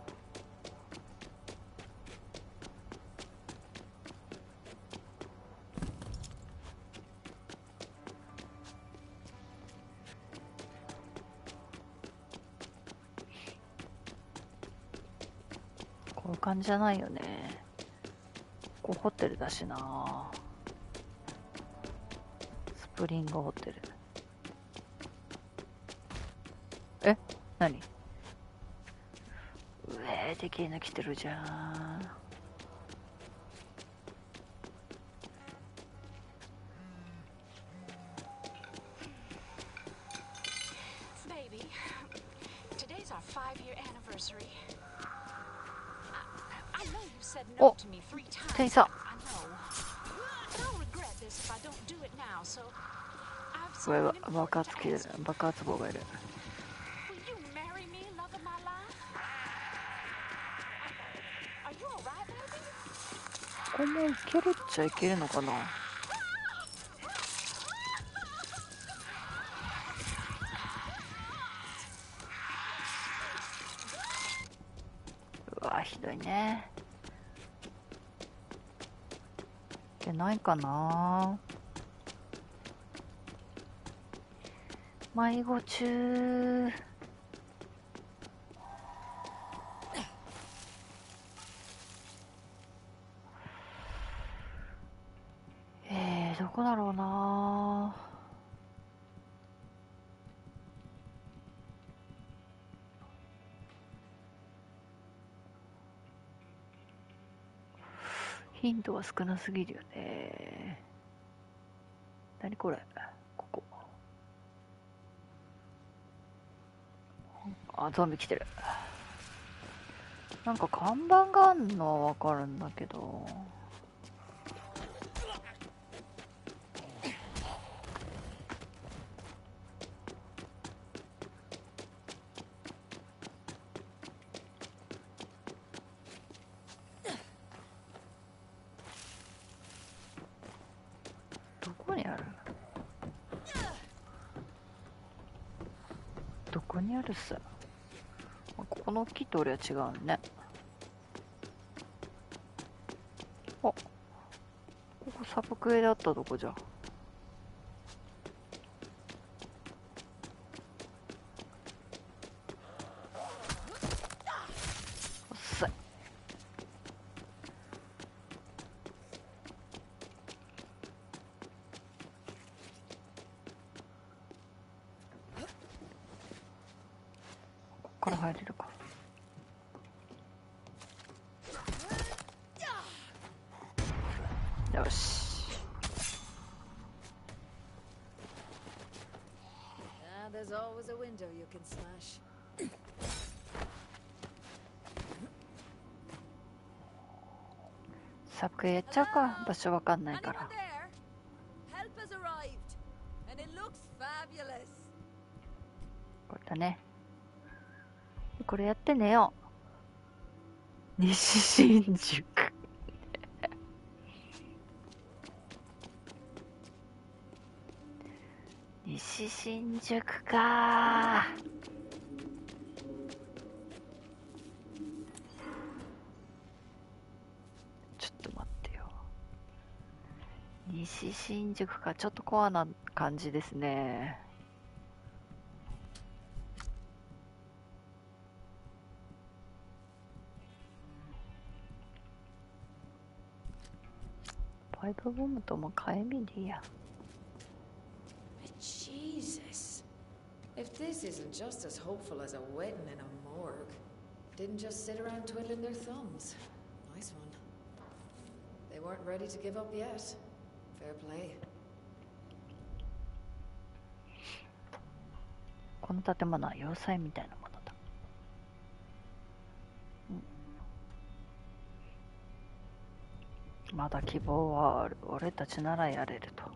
[SPEAKER 1] こういう感じじゃないよね。ここホテルだしな。スプリングホテル。何？でけえの来てるじゃん。
[SPEAKER 14] Baby, today's our 5-year anniversary. I know you said no to me 3 times.
[SPEAKER 1] 店員さん。
[SPEAKER 14] I'll regret this if I don't do it now, so I've
[SPEAKER 1] これは爆発棒がいる。ここもいけるっちゃいけるのかな。うわひどいね。 けないかな。迷子中。どこだろうな。ヒントは少なすぎるよね。何これ、ここ。あ、ゾンビ来てる。なんか看板があるのはわかるんだけど。どこにある？どこにあるっす？ここの大きい通りは違うね。あ、ここサブクエだったとこじゃ。おっさい。ここから入れるか。よし。
[SPEAKER 2] There's always a window you can smash.
[SPEAKER 1] サブクエやっちゃうか。場所わかんないから。
[SPEAKER 2] Help has arrived, and it looks fabulous.
[SPEAKER 1] これだね。これやってねよ。西新宿。西新宿か。ちょっと待ってよ。西新宿か。ちょっとコアな感じですね。パイプボムとも火炎瓶でいいや。
[SPEAKER 2] Jesus. If this isn't just as hopeful as a wedding in a morgue, didn't just sit around twiddling their thumbs. Nice one. They weren't ready to give up yet. Fair play.
[SPEAKER 1] この建物は要塞みたいなものだ。まだ希望はある。俺たちならやれると。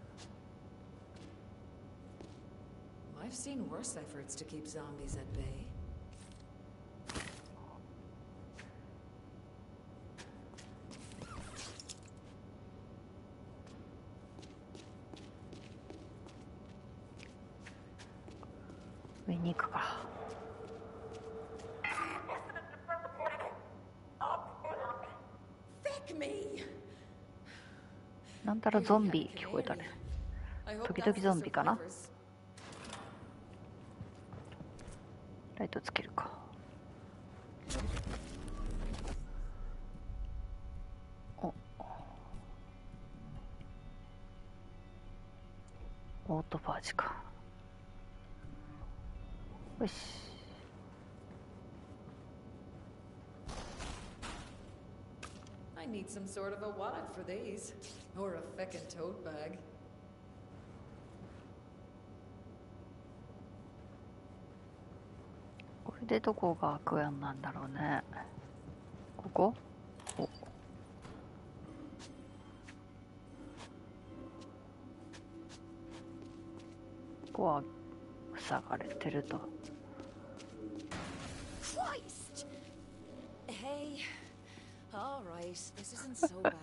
[SPEAKER 2] I've seen worse efforts to keep zombies at bay. 上に行くか。なんたらゾンビ聞こえたね。時々ゾンビかな。ライトつけるか。お、オートバージか。よし。 I need some sort of a wallet for these. Or a feckin' tote bag.
[SPEAKER 1] これでどこがクエンなんだろうね。ここ？お。ここは塞がれてると。
[SPEAKER 2] Christ! Hey. All right. This isn't so bad.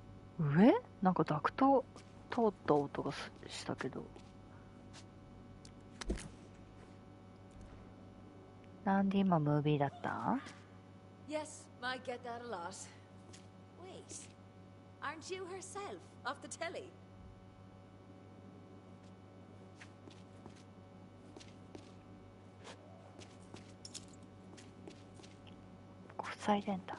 [SPEAKER 1] 上？なんかダクト通った音がしたけど。 なんで今ムービーだった？
[SPEAKER 2] Yes, might get that a lot. Wait, aren't you herself off the telly?
[SPEAKER 1] 塞いでんだ。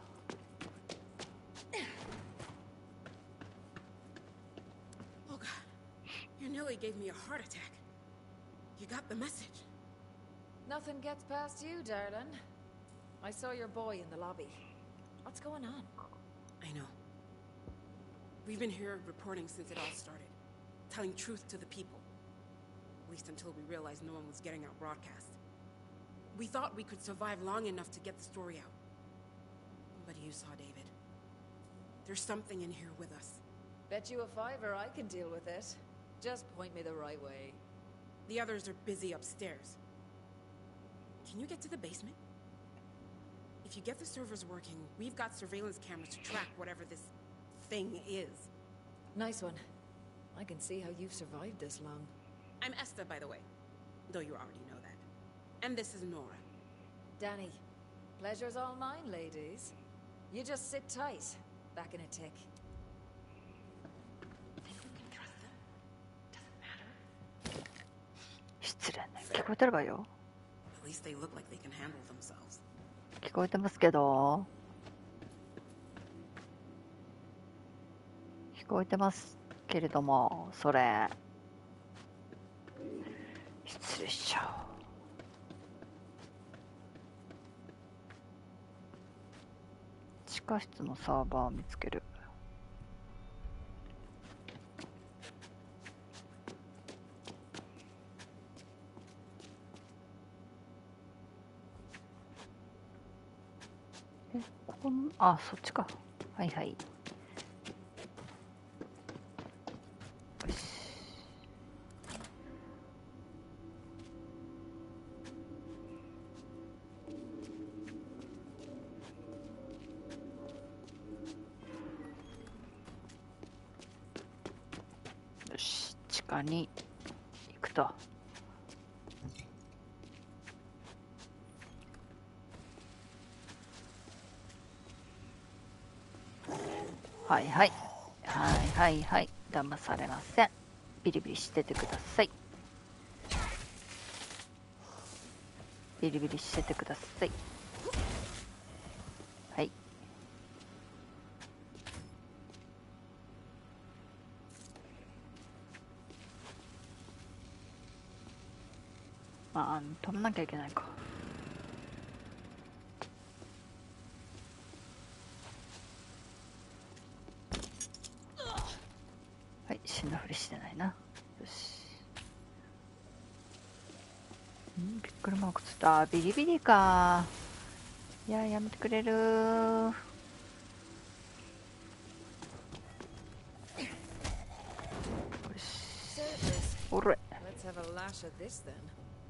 [SPEAKER 8] Oh God, you nearly gave me a heart attack. You got the message.
[SPEAKER 2] Nothing gets past you, darling. I saw your boy in the lobby. What's going on?
[SPEAKER 8] I know. We've been here reporting since it all started, telling truth to the people. At least until we realized no one was getting our broadcast. We thought we could survive long enough to get the story out. But you saw David. There's something in here with us.
[SPEAKER 2] Bet you a $5 I can deal with it. Just point me the right way.
[SPEAKER 8] The others are busy upstairs. Can you get to the basement? If you get the servers working, we've got surveillance cameras to track whatever this thing is.
[SPEAKER 2] Nice one. I can see how you've survived this long.
[SPEAKER 8] I'm Esther, by the way. Though you already know that. And this is Nora.
[SPEAKER 2] Danny, pleasure's all mine, ladies. You just sit tight. Back in a tick.
[SPEAKER 8] Think we can trust them? Doesn't matter.
[SPEAKER 1] 失礼ね。聞こえてるわよ。
[SPEAKER 8] At least they look like they can handle themselves.
[SPEAKER 1] 聞こえてますけど。聞こえてますけれども、それ。失礼しちゃう。地下室のサーバーを見つける。ここの、あ、そっちか。はいはい。よし。よし、地下に行くと。はいはい。はいはいはい。騙されません。ビリビリしててください。ビリビリしててください。はい。まあ、止めなきゃいけないか。はい、死んだふりしてないな。よし。びっくりマークつった。ビリビリか。いや、やめてくれる。よし。おれ。
[SPEAKER 2] Let's have a lash at this then.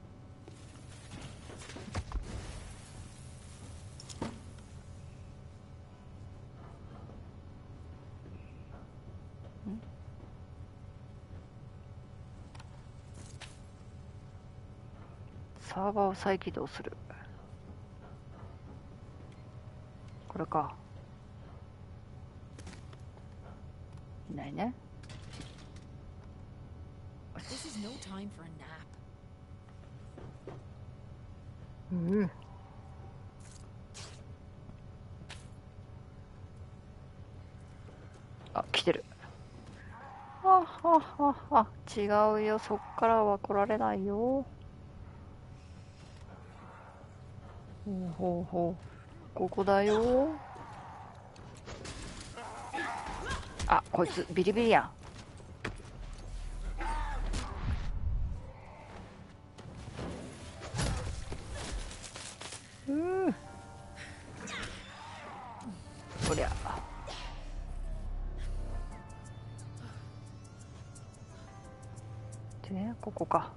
[SPEAKER 1] サーバーを再起動する。これか。いないね。
[SPEAKER 2] This is no time for a nap.
[SPEAKER 1] うん。あ、来てる。違うよ。そっからは来られないよ。ほうほうほう。ここだよ。あ、こいつビリビリやん。こりゃ。で、ここか。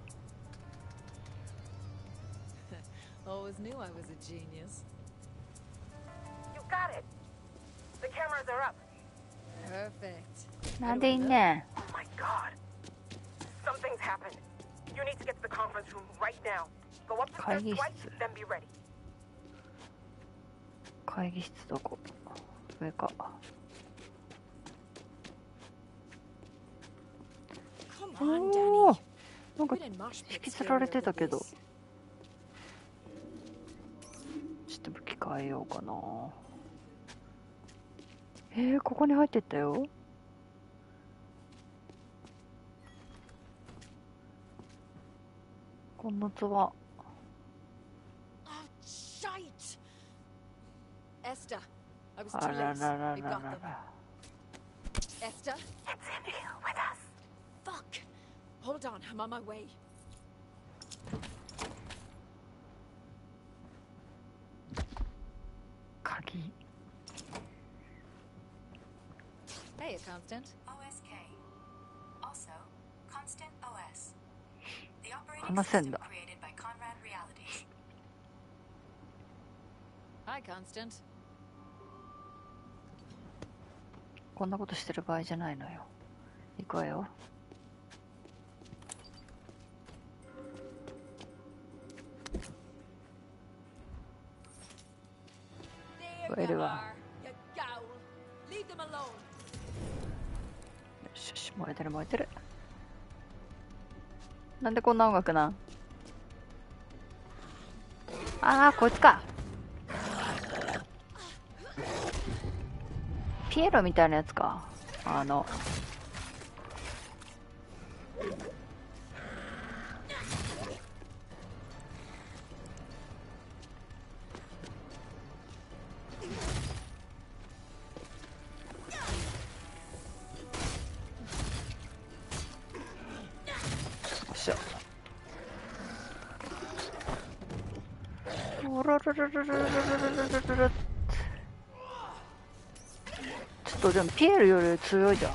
[SPEAKER 2] Always knew I was a genius.
[SPEAKER 15] You got it. The cameras are up.
[SPEAKER 2] Perfect.
[SPEAKER 1] なんでいんねん。
[SPEAKER 15] Oh my God. Something's happened. You need to get to the conference room right now. Go up the stairs twice, then be ready.
[SPEAKER 1] 会議室どこ？上か。おお、なんか引きずられてたけど、ちょっと武器変えようかな。ここに入ってったよ。こんなつは。
[SPEAKER 2] Esther, I was
[SPEAKER 1] あ
[SPEAKER 2] too
[SPEAKER 1] ら
[SPEAKER 2] late.
[SPEAKER 1] らら
[SPEAKER 2] We
[SPEAKER 1] ら
[SPEAKER 2] got
[SPEAKER 1] ら
[SPEAKER 2] them.
[SPEAKER 1] ら。
[SPEAKER 2] Esther?
[SPEAKER 15] It's in here with us.
[SPEAKER 2] Fuck! Hold on, I'm on my way.
[SPEAKER 1] Kagi.
[SPEAKER 2] Hey, Constant.
[SPEAKER 16] OSK. Also, Constant OS. The operating
[SPEAKER 1] 話せん
[SPEAKER 16] system
[SPEAKER 1] だ。
[SPEAKER 16] created by Conrad Realities.
[SPEAKER 2] Hi, Constant.
[SPEAKER 1] こんなことしてる場合じゃないのよ。行くわよ。燃えるわ。
[SPEAKER 2] You gowl. Leave them alone.
[SPEAKER 1] よしよし、燃えてる燃えてる。なんでこんな音楽なん？あー、こいつか。ピエロみたいなやつか。しょ。おらららららららららら。ちょっとでもピエールより強いじゃん。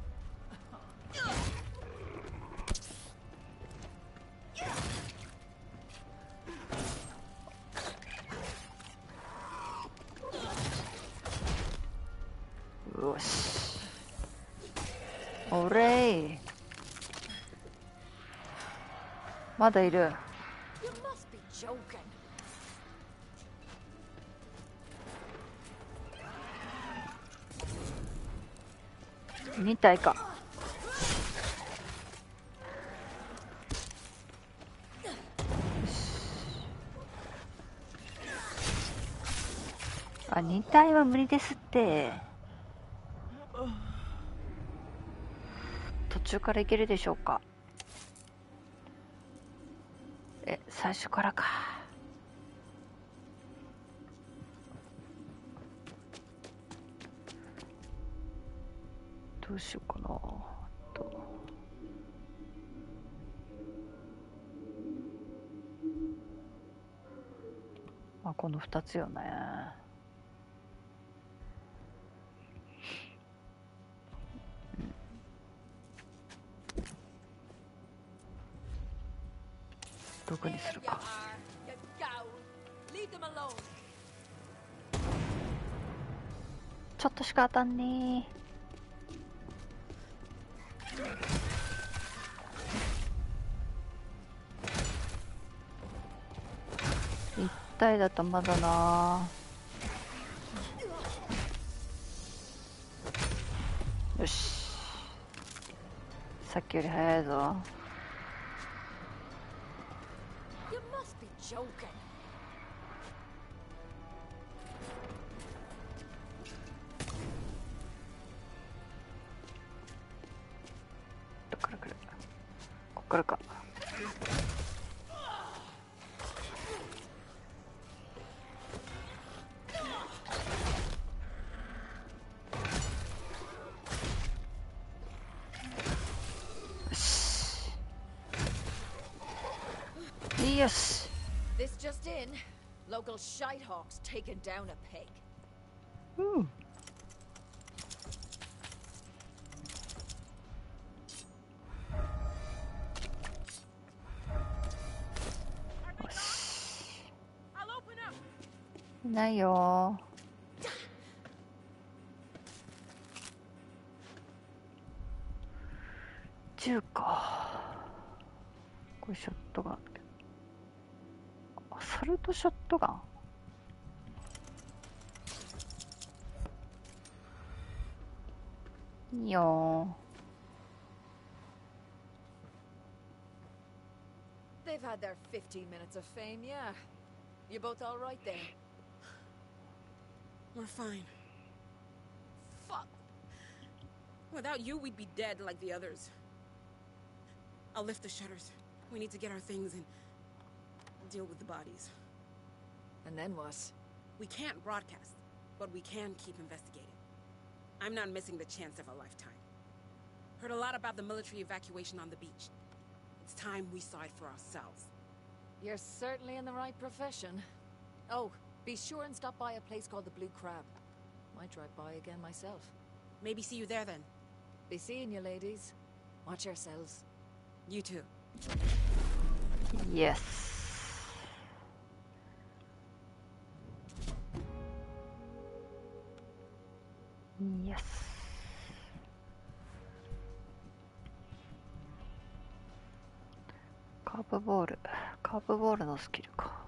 [SPEAKER 1] よし。おれい。まだいる。
[SPEAKER 2] You must be joking.
[SPEAKER 1] 2体か。あ、2体は無理ですって。途中からいけるでしょうか。最初からか。どうしようかなと。あ、この2つよね。どこにするか。
[SPEAKER 2] You gowl. Leave them alone.
[SPEAKER 1] ちょっとしか当たんねー。1体だとまだな。よし。さっきより早いぞ。
[SPEAKER 2] You must be joking.
[SPEAKER 1] どっから来る？こっからか。よし。
[SPEAKER 2] This just in. Local shitehawks taken down a pig.
[SPEAKER 1] うん。いないよ。銃か。これショットガン。アサルトショットガン。 いいよ。
[SPEAKER 2] They've had their 15 minutes of fame, yeah. You both all right then?
[SPEAKER 8] We're fine. Fuck. Without you, we'd be dead like the others. I'll lift the shutters. We need to get our things and deal with the bodies.
[SPEAKER 2] And then what?
[SPEAKER 8] We can't broadcast, but we can keep investigating. I'm not missing the chance of a lifetime. Heard a lot about the military evacuation on the beach. It's time we saw it for ourselves.
[SPEAKER 2] You're certainly in the right profession. Oh, be sure and stop by a place called the Blue Crab. Might drive by again myself.
[SPEAKER 8] Maybe see you there then.
[SPEAKER 2] Be seeing you, ladies. Watch yourselves.
[SPEAKER 8] You too.
[SPEAKER 1] Yes. Yes. カーブボール。カーブボールのスキルか。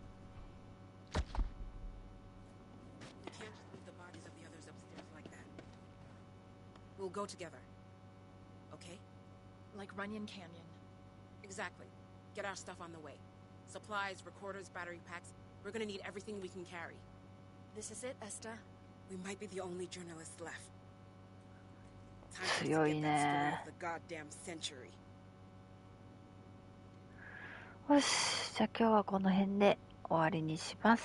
[SPEAKER 8] We can't just leave the bodies of the others upstairs like that. We'll go together. Okay?
[SPEAKER 9] Like Runyon Canyon.
[SPEAKER 8] Exactly. Get our stuff on the way. Supplies, recorders, battery packs. We're gonna need everything we can carry.
[SPEAKER 9] This is it, Esther?
[SPEAKER 8] We might be the only journalists left. Time for us to
[SPEAKER 1] 強い
[SPEAKER 8] get that story
[SPEAKER 1] ね。
[SPEAKER 8] of the goddamn century.
[SPEAKER 1] よし、じゃあ今日はこの辺で終わりにします。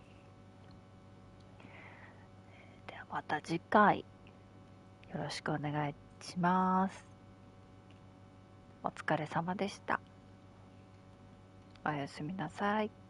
[SPEAKER 1] ではまた次回よろしくお願いします。お疲れ様でした。おやすみなさい。